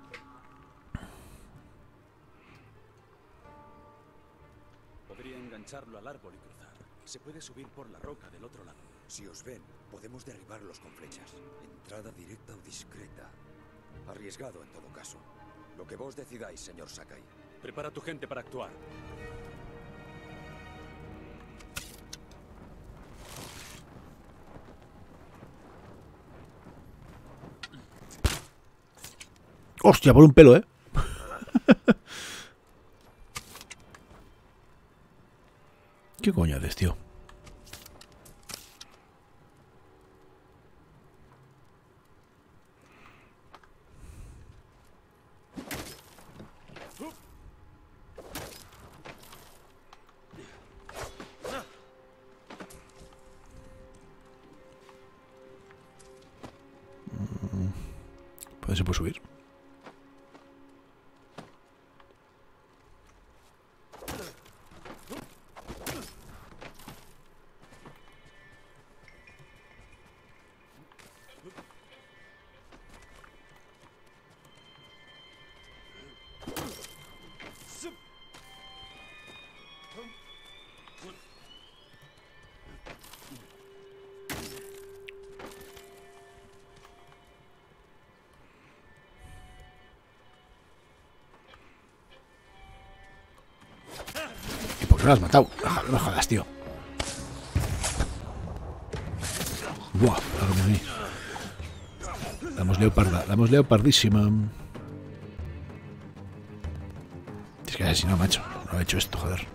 Podría engancharlo al árbol y cruzar. Se puede subir por la roca del otro lado. Si os ven, podemos derribarlos con flechas. Entrada directa o discreta. Arriesgado en todo caso. Lo que vos decidáis, señor Sakai. Prepara a tu gente para actuar. Hostia, por un pelo, ¿eh? ¿Qué coño haces, tío? Se puede subir. No lo has matado. No me jodas, tío. Buah, claro que sí. Damos leoparda. Damos leopardísima. Es que si no, macho. No he hecho esto, joder.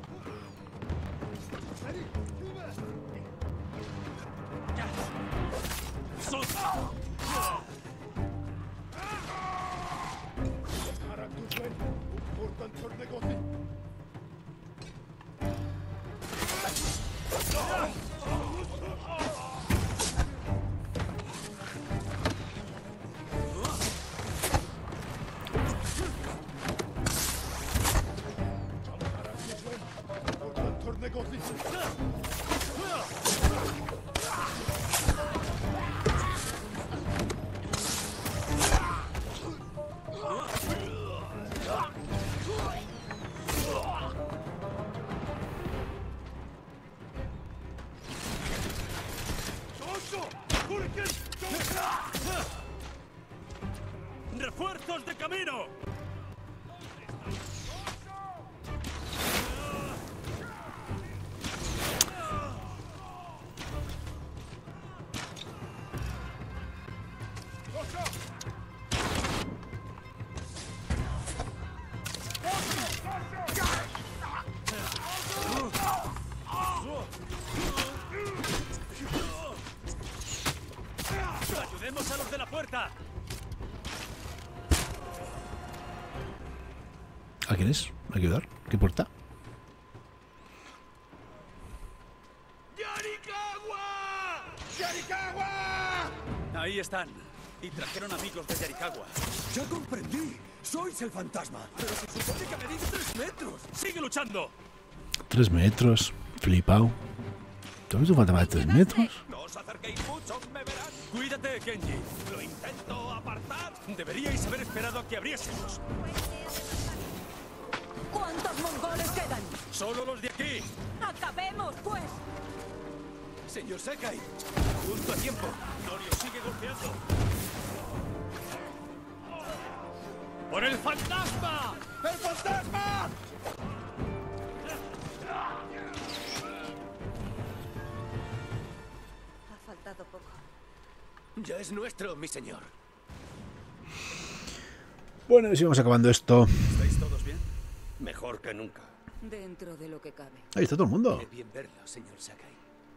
¡Refuerzos de camino! ¡Ayudemos a los de la puerta! ¿A quién es? ¿Hay que ayudar? ¿Qué puerta? ¡Yarikawa! ¡Yarikawa! Ahí están. y trajeron amigos de Yarikawa. ¡Ya comprendí! ¡Sois el fantasma! Pero se supone que medís 3 metros. ¡Sigue luchando! 3 metros. Flipao. ¿Tú has visto un fantasma de 3 metros? No os acerquéis mucho, me verás. Cuídate, Kenji. Lo intento apartar. Deberíais haber esperado a que abriésemos. ¿Cuántos mongoles quedan? Solo los de aquí. ¡Acabemos, pues! Señor Sakai, justo a tiempo. Norio sigue golpeando. ¡Por el fantasma! ¡El fantasma! Ha faltado poco. Ya es nuestro, mi señor. Bueno, y sigamos acabando esto. ¿Estáis todos bien? Mejor que nunca. Dentro de lo que cabe. Ahí está todo el mundo. Qué bien verlo, señor Sakai.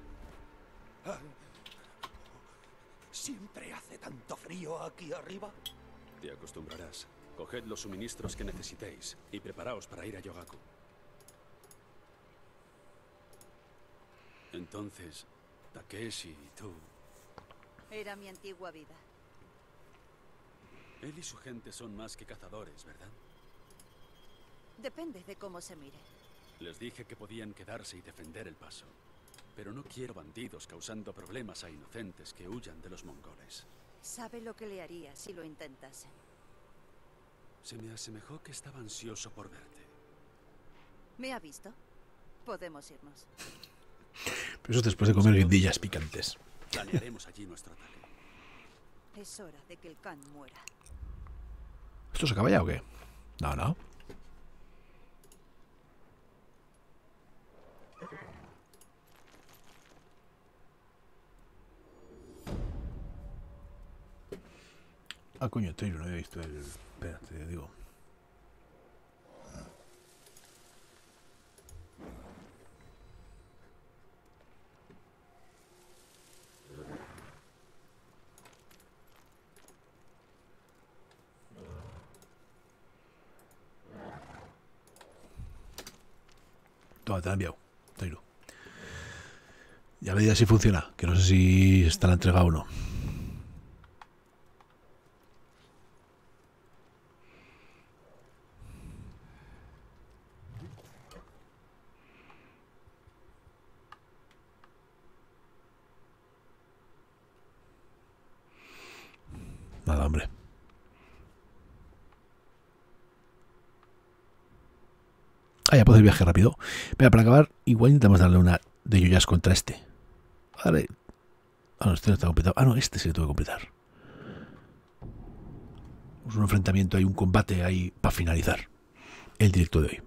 ¿Siempre hace tanto frío aquí arriba? Te acostumbrarás. Coged los suministros que necesitéis y preparaos para ir a Yogaku. Entonces, Takeshi y tú... Era mi antigua vida. Él y su gente son más que cazadores, ¿verdad? Depende de cómo se mire. Les dije que podían quedarse y defender el paso. Pero no quiero bandidos causando problemas a inocentes que huyan de los mongoles. Sabe lo que le haría si lo intentase. Se me asemejó que estaba ansioso por verte. ¿Me ha visto? Podemos irnos. Pero eso es después de comer guindillas picantes. Planearemos allí nuestro ataque. Es hora de que el Khan muera. ¿Esto se acaba ya o qué? No, no. Ah, coño, Taylor, no había visto el... Espérate, te digo. Toma, te la he enviado, Taylor. Ya me dirás si funciona, que no sé si está la entrega o no. Nada, hombre. Ah, ya puedo hacer viaje rápido. Pero para acabar, igual intentamos darle una de yoyas contra este. Vale. Ah, no, este no está completado. Ah, no, este sí lo tengo que completar. Es un enfrentamiento, hay un combate ahí para finalizar el directo de hoy.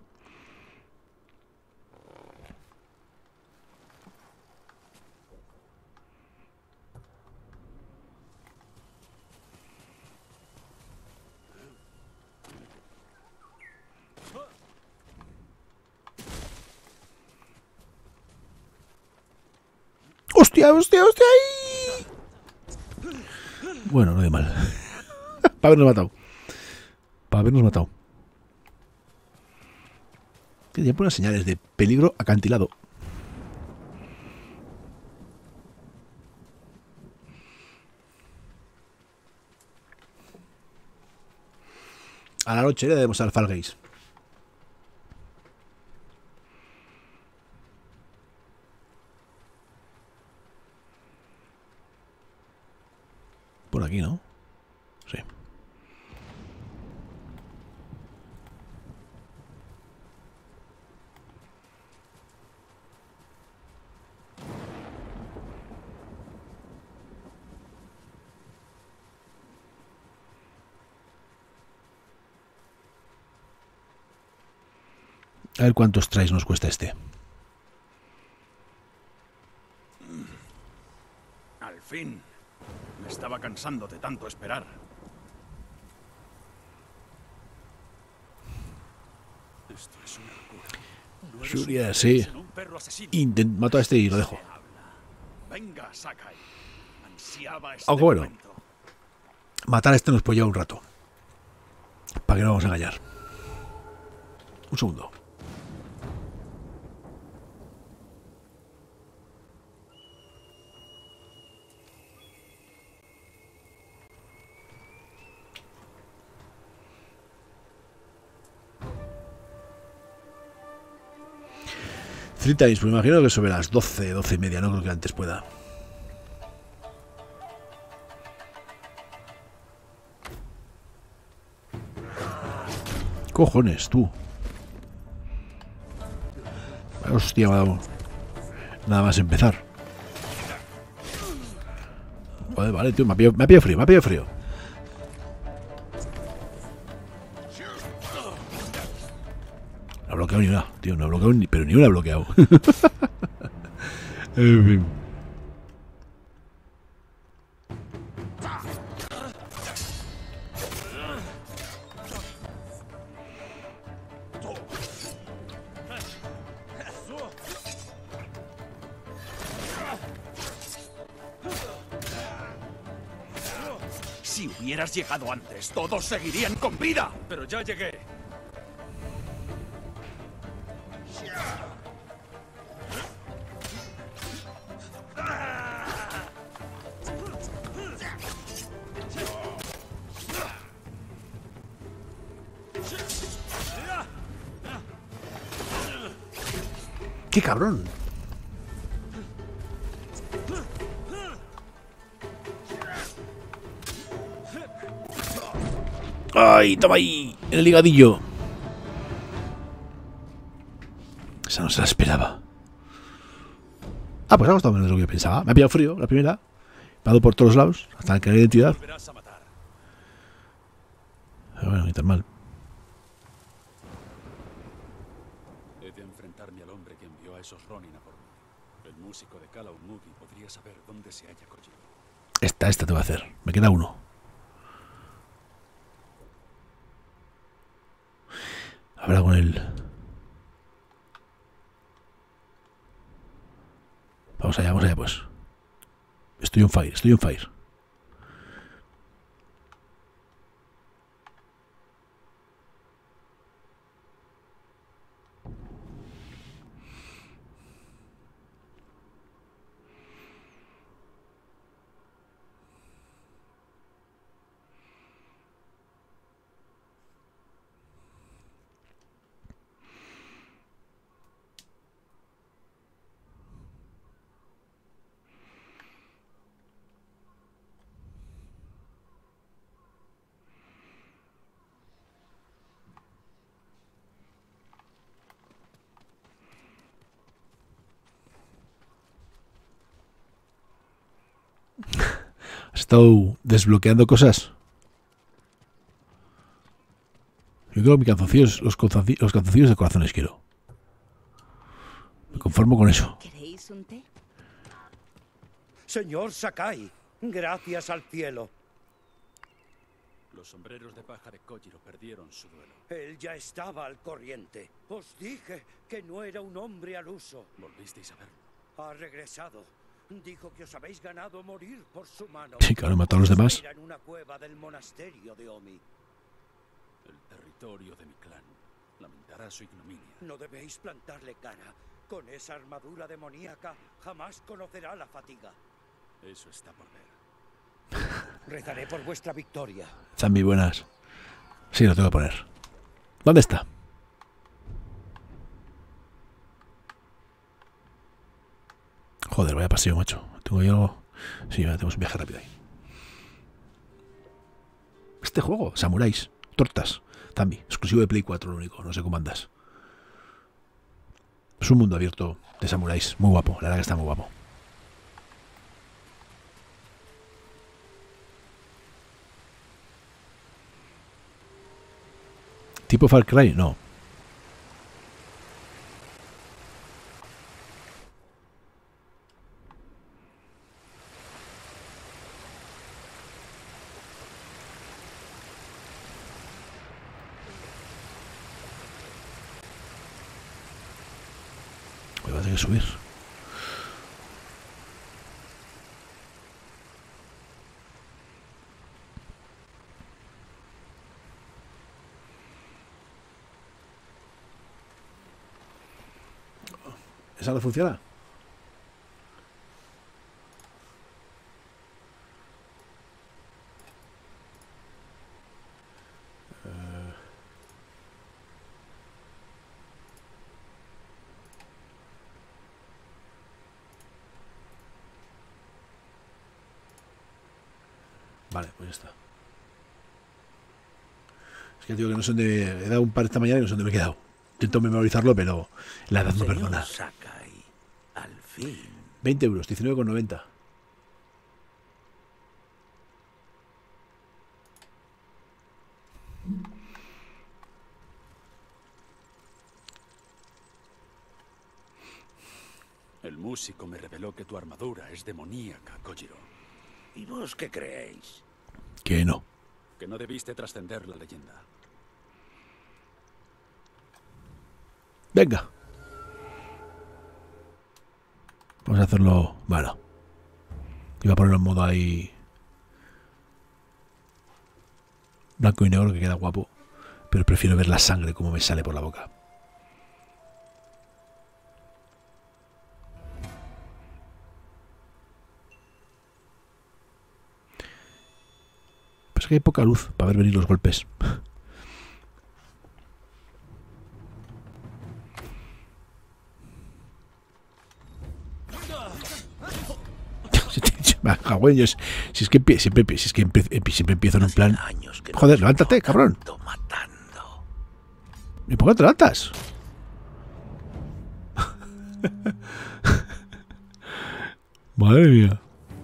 ¡Hostia, hostia, hostia! ¡Ay! Bueno, no de mal. Para habernos matado. Para habernos matado. Ya pone señales de peligro acantilado. A la noche le debemos al Fall Guys. Por aquí, ¿no? Sí. A ver cuántos tries nos cuesta este. Al fin. Me estaba cansando de tanto esperar. Esto es una locura. No eres Shuria, un sí. sino un perro asesino. Mato a este y lo dejo. Venga, Sakai. Ansiaba este Aunque bueno, momento. matar a este nos puede llevar un rato. Para que no vamos a engañar. Un segundo. 3 times, pues me imagino que sobre las 12, 12 y media, no creo que antes pueda. Cojones, tú. Hostia, me ha dado. Nada más empezar. Vale, vale, tío, me ha pillado frío, me ha pillado frío. No ha bloqueado ni una, tío, no ha bloqueado ni, pero ni una ha bloqueado. En fin. Si hubieras llegado antes, todos seguirían con vida. Pero ya llegué. ¡Qué cabrón! ¡Ay, toma ahí! En el ligadillo. Esa no se la esperaba. Ah, pues ha costado menos de lo que yo pensaba. Me ha pillado frío la primera. Me ha dado por todos lados, hasta que la identidad. Pero bueno, ni tan mal. He de enfrentarme al hombre que envió a esos Ronin a por mí. El músico de Calla Mugi podría saber dónde se halla Kojiro. Esta te voy a hacer. Me queda uno. Habla con él. Vamos allá pues. Estoy on fire, estoy on fire. ¿Has estado desbloqueando cosas? Yo creo que mis calzoncillos, los calzoncillos de corazones quiero. Me conformo con eso. ¿Queréis un té? Señor Sakai, gracias al cielo. Los sombreros de paja de Kojiro perdieron su duelo. Él ya estaba al corriente. Os dije que no era un hombre al uso. ¿Volvisteis a verlo? Ha regresado. Dijo que os habéis ganado morir por su mano. Sí, claro, mató a los demás. Era en una cueva del monasterio de Omi. El territorio de mi clan lamentará su ignominia. No debéis plantarle cara. Con esa armadura demoníaca jamás conocerá la fatiga. Eso está por ver. Rezaré por vuestra victoria. Están muy buenas. Sí, lo tengo que poner. ¿Dónde está? Joder, vaya paseo, macho. Tengo yo algo. Sí, tenemos un viaje rápido ahí. Este juego, Samuráis, tortas, Tambi, exclusivo de Play 4, lo único, no sé cómo andas. Es un mundo abierto de samuráis, muy guapo, la verdad que está muy guapo. ¿Tipo Far Cry? No. Voy a tener que subir. ¿Esa no funciona? Vale, pues ya está. Es que digo que no sé dónde... He dado un par esta mañana y no sé dónde me he quedado. Intento memorizarlo, pero la edad no perdona. Sakai, al fin. 20 euros, 19,90. El músico me reveló que tu armadura es demoníaca, Kojiro. ¿Y vos qué creéis? Que no. Que no debiste trascender la leyenda. Venga. Vamos a hacerlo... Bueno. Iba a ponerlo en modo ahí... blanco y negro, que queda guapo. Pero prefiero ver la sangre como me sale por la boca. Pues que hay poca luz para ver venir los golpes. Jagüeños, si es que siempre empiezo en un plan. Joder, levántate, cabrón. ¿Y por qué te levantas? Madre mía.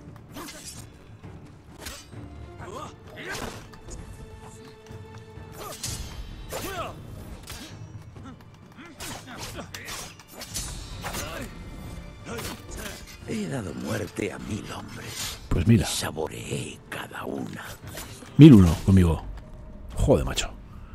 He dado muerte a 1000 hombres. Pues mira. Y saboreé cada una. 1001 conmigo. Joder, macho.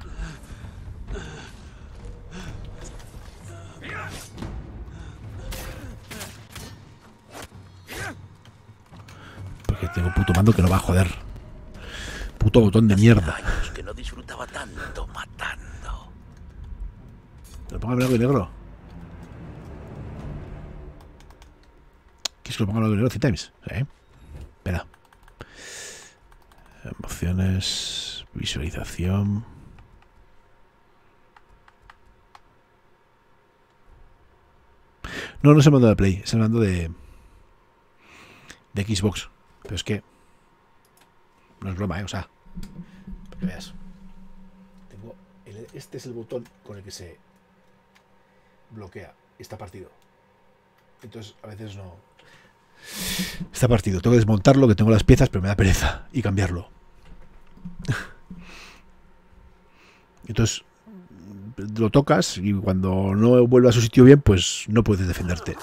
Porque tengo puto mando que no va a joder. Puto botón de mierda. Años que no disfrutaba tanto matando. Lo pongo en blanco y negro. ¿Quieres que lo ponga en blanco y negro? C-Times. ¿Sí? Espera. Emociones. Visualización. No, no es el mando de Play. Es el mando de Xbox. Pero es que no es broma, ¿eh? O sea, para que veas. Este es el botón con el que se bloquea. Está partido. Entonces, a veces no... Está partido. Tengo que desmontarlo, que tengo las piezas, pero me da pereza. Y cambiarlo. Entonces, lo tocas y cuando no vuelve a su sitio bien, pues no puedes defenderte.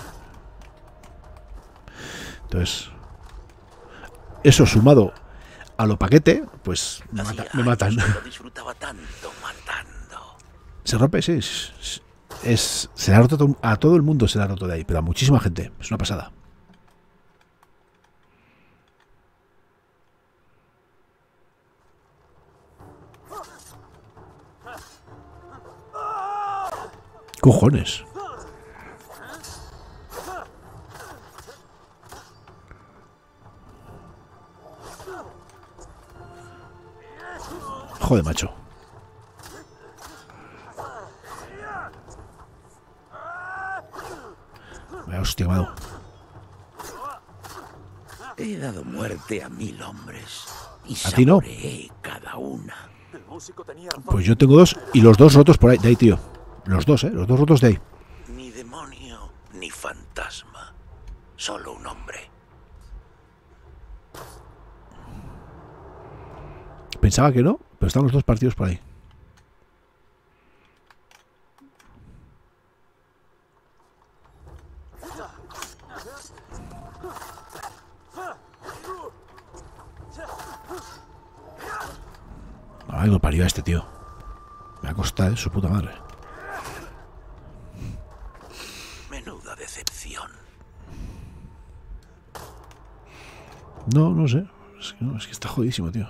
Entonces, eso sumado a lo paquete, pues me matan. Se rompe, sí. Se le ha roto a todo el mundo, se le ha roto de ahí, pero a muchísima gente. Es una pasada. Cojones. Joder, macho. Vaya hostia, mano. He dado muerte a 1000 hombres. Y ¿A ti no? Cada una. Pues yo tengo 2 y los 2 rotos por ahí. De ahí, tío. Los 2, los 2 rotos de ahí. Ni demonio, ni fantasma. Solo un hombre. Pensaba que no, pero están los 2 partidos por ahí. Ay, lo parió a este tío. Me ha costado su puta madre. Menuda decepción. No sé. Es que está jodidísimo, tío.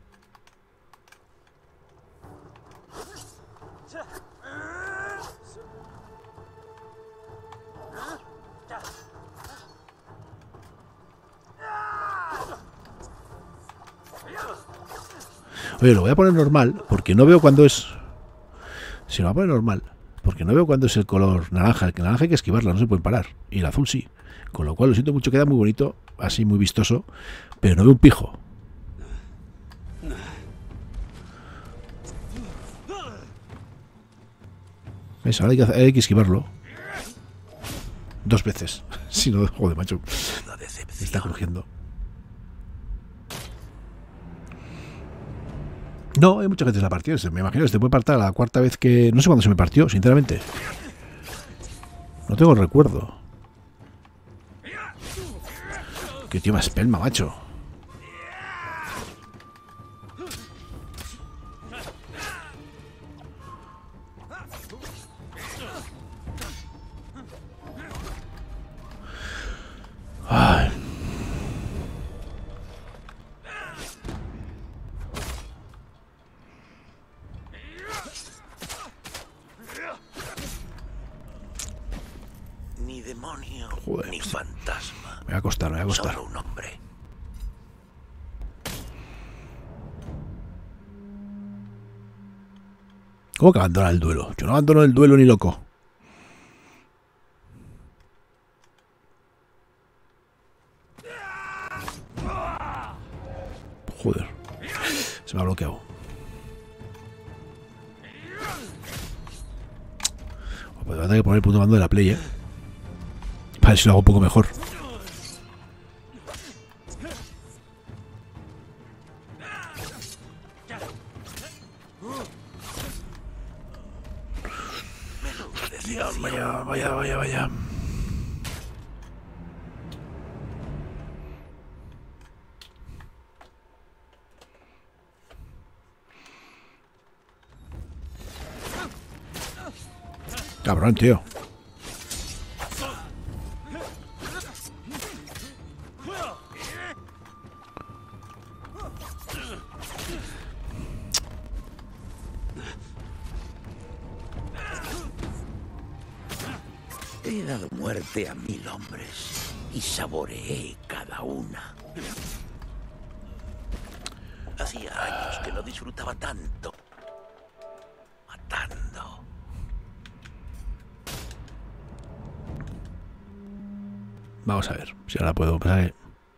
Oye, lo voy a poner normal porque no veo cuándo es... Si lo voy a poner normal porque no veo cuándo es el color naranja. El naranja hay que esquivarla, no se pueden parar. Y el azul sí. Con lo cual lo siento mucho, queda muy bonito, así muy vistoso, pero no veo un pijo. ¿Ves? Ahora hay que esquivarlo. 2 veces. Si no, joder, macho. Me está crujiendo. No, hay mucha gente que se la partió. Me imagino que se puede partir a la 4ª vez que... No sé cuándo se me partió, sinceramente. No tengo el recuerdo. Qué tío más pelma, macho. Ay. Ni demonio, Joder. ni fantasma. Me va a costar, me va a costar. Solo un hombre. ¿Cómo que abandona el duelo? Yo no abandono el duelo ni loco. Joder. Se me ha bloqueado. Pues voy a tener que poner el puto mando de la Play, para ver si lo hago un poco mejor. Vaya. Cabrón, tío. He dado muerte a 1000 hombres y saboreé cada una. Hacía años que no disfrutaba tanto matando. Vamos a ver si ahora puedo pasar.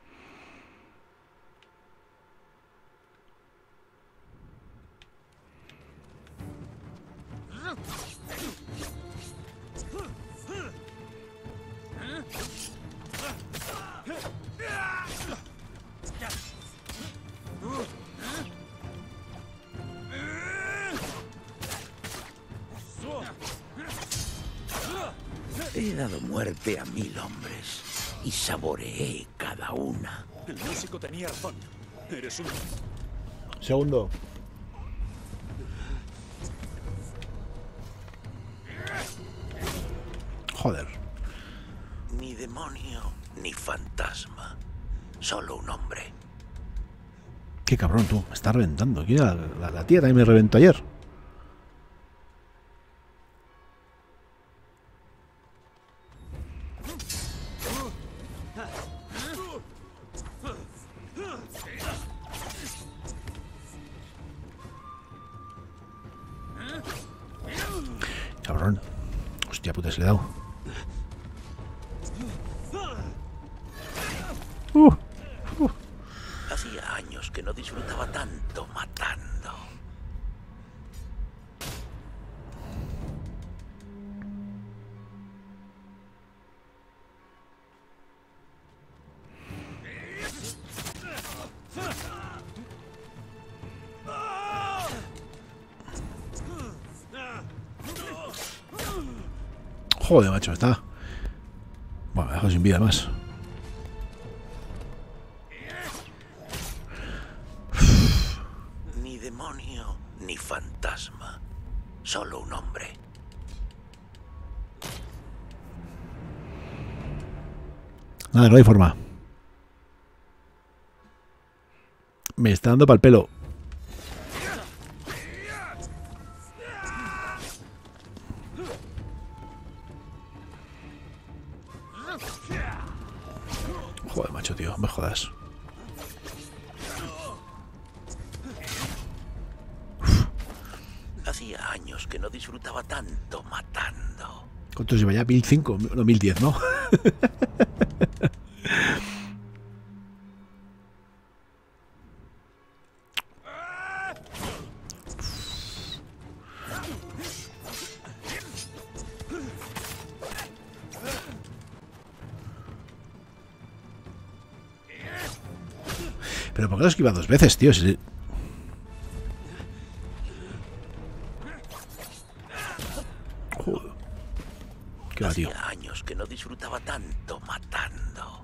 He dado muerte a 1000 hombres y saboreé cada una. El músico tenía razón. Eres un... Segundo. Joder. Ni demonio, ni fantasma. Solo un hombre. Qué cabrón, tú. Me está reventando. Aquí la tía también me reventó ayer. Cabrón. Hostia puta, se le he dado. Hacía años que no disfrutaba tanto matando. Joder, macho, está. Bueno, me he dejado sin vida más. Ni demonio, ni fantasma. Solo un hombre. Nada, no hay forma. Me está dando pa'l pelo. Joder, macho, tío, me jodas. Hacía años que no disfrutaba tanto matando. ¿Cuántos lleva ya? 1005, no 1010, ¿no? Pero ¿por qué lo esquiva 2 veces, tío? Si... Joder. ¿Qué va, tío? Hacía años que no disfrutaba tanto matando.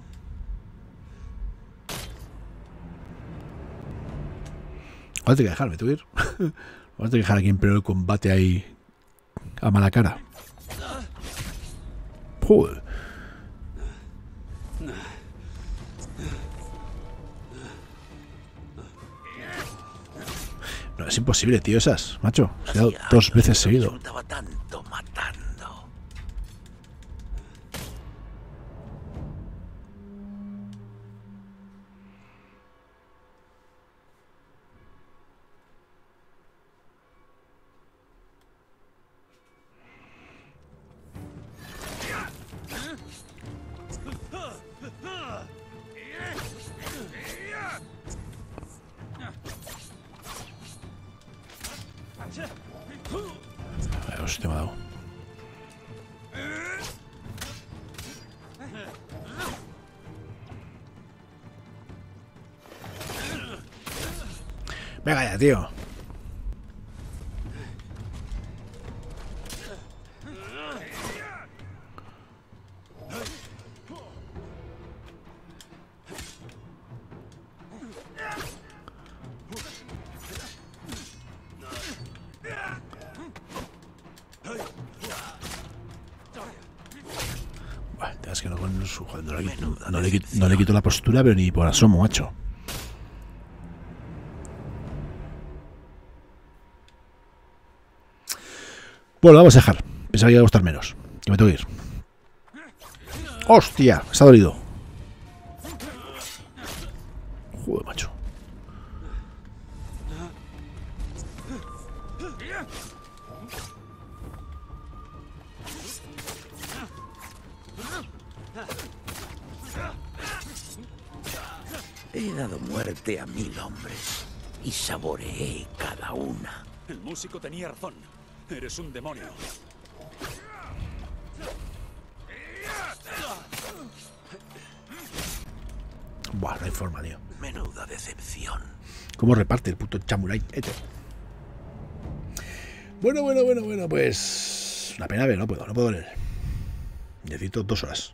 Vamos a tener que dejarme, ¿tú ir? Vamos a tener que dejar aquí en pleno el combate ahí a mala cara. Joder. No, es imposible, tío, esas, macho. Se ha dado 2 veces seguido. Disfrutaba tanto matando. Hostia, me ha dado. Venga ya, tío. Es que no, con su, joder, no le quito la postura, pero ni por asomo, macho. Bueno, vamos a dejar. Pensaba que iba a gustar menos. Que me tengo que ir. ¡Hostia! Se ha dolido. Joder, macho. He dado muerte a 1000 hombres y saboreé cada una. El músico tenía razón. Eres un demonio. Buah, no hay forma, tío. Menuda decepción. ¿Cómo reparte el puto chamurai este? Bueno, pues... Una pena, pero no puedo leer. Necesito 2 horas.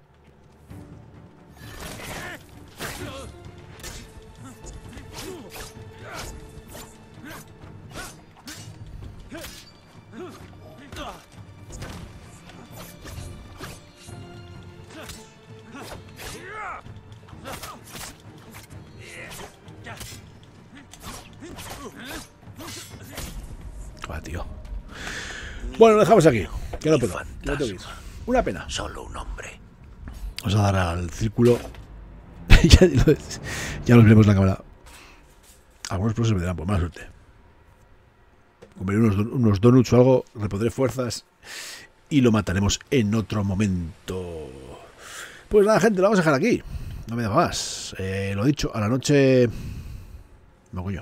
Va, tío. Bueno, lo dejamos aquí. Que no puedo. No tengo que ir. Una pena. Solo un hombre. Vamos a dar al círculo. Ya nos veremos la cámara. Algunos pros se me darán por mala suerte. Comeré unos donuts o algo, repondré fuerzas y lo mataremos en otro momento. Pues nada, gente, lo vamos a dejar aquí. No me da más. Lo dicho, a la noche... Me hago yo.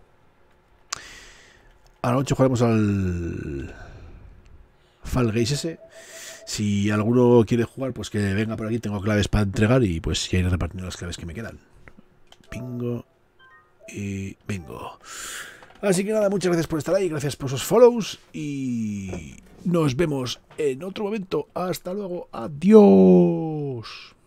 A la noche jugaremos al Fall Guys ese. Si alguno quiere jugar, pues que venga por aquí. Tengo claves para entregar y pues ya iré repartiendo las claves que me quedan. Bingo y bingo. Así que nada, muchas gracias por estar ahí, gracias por esos follows y nos vemos en otro momento. Hasta luego, adiós.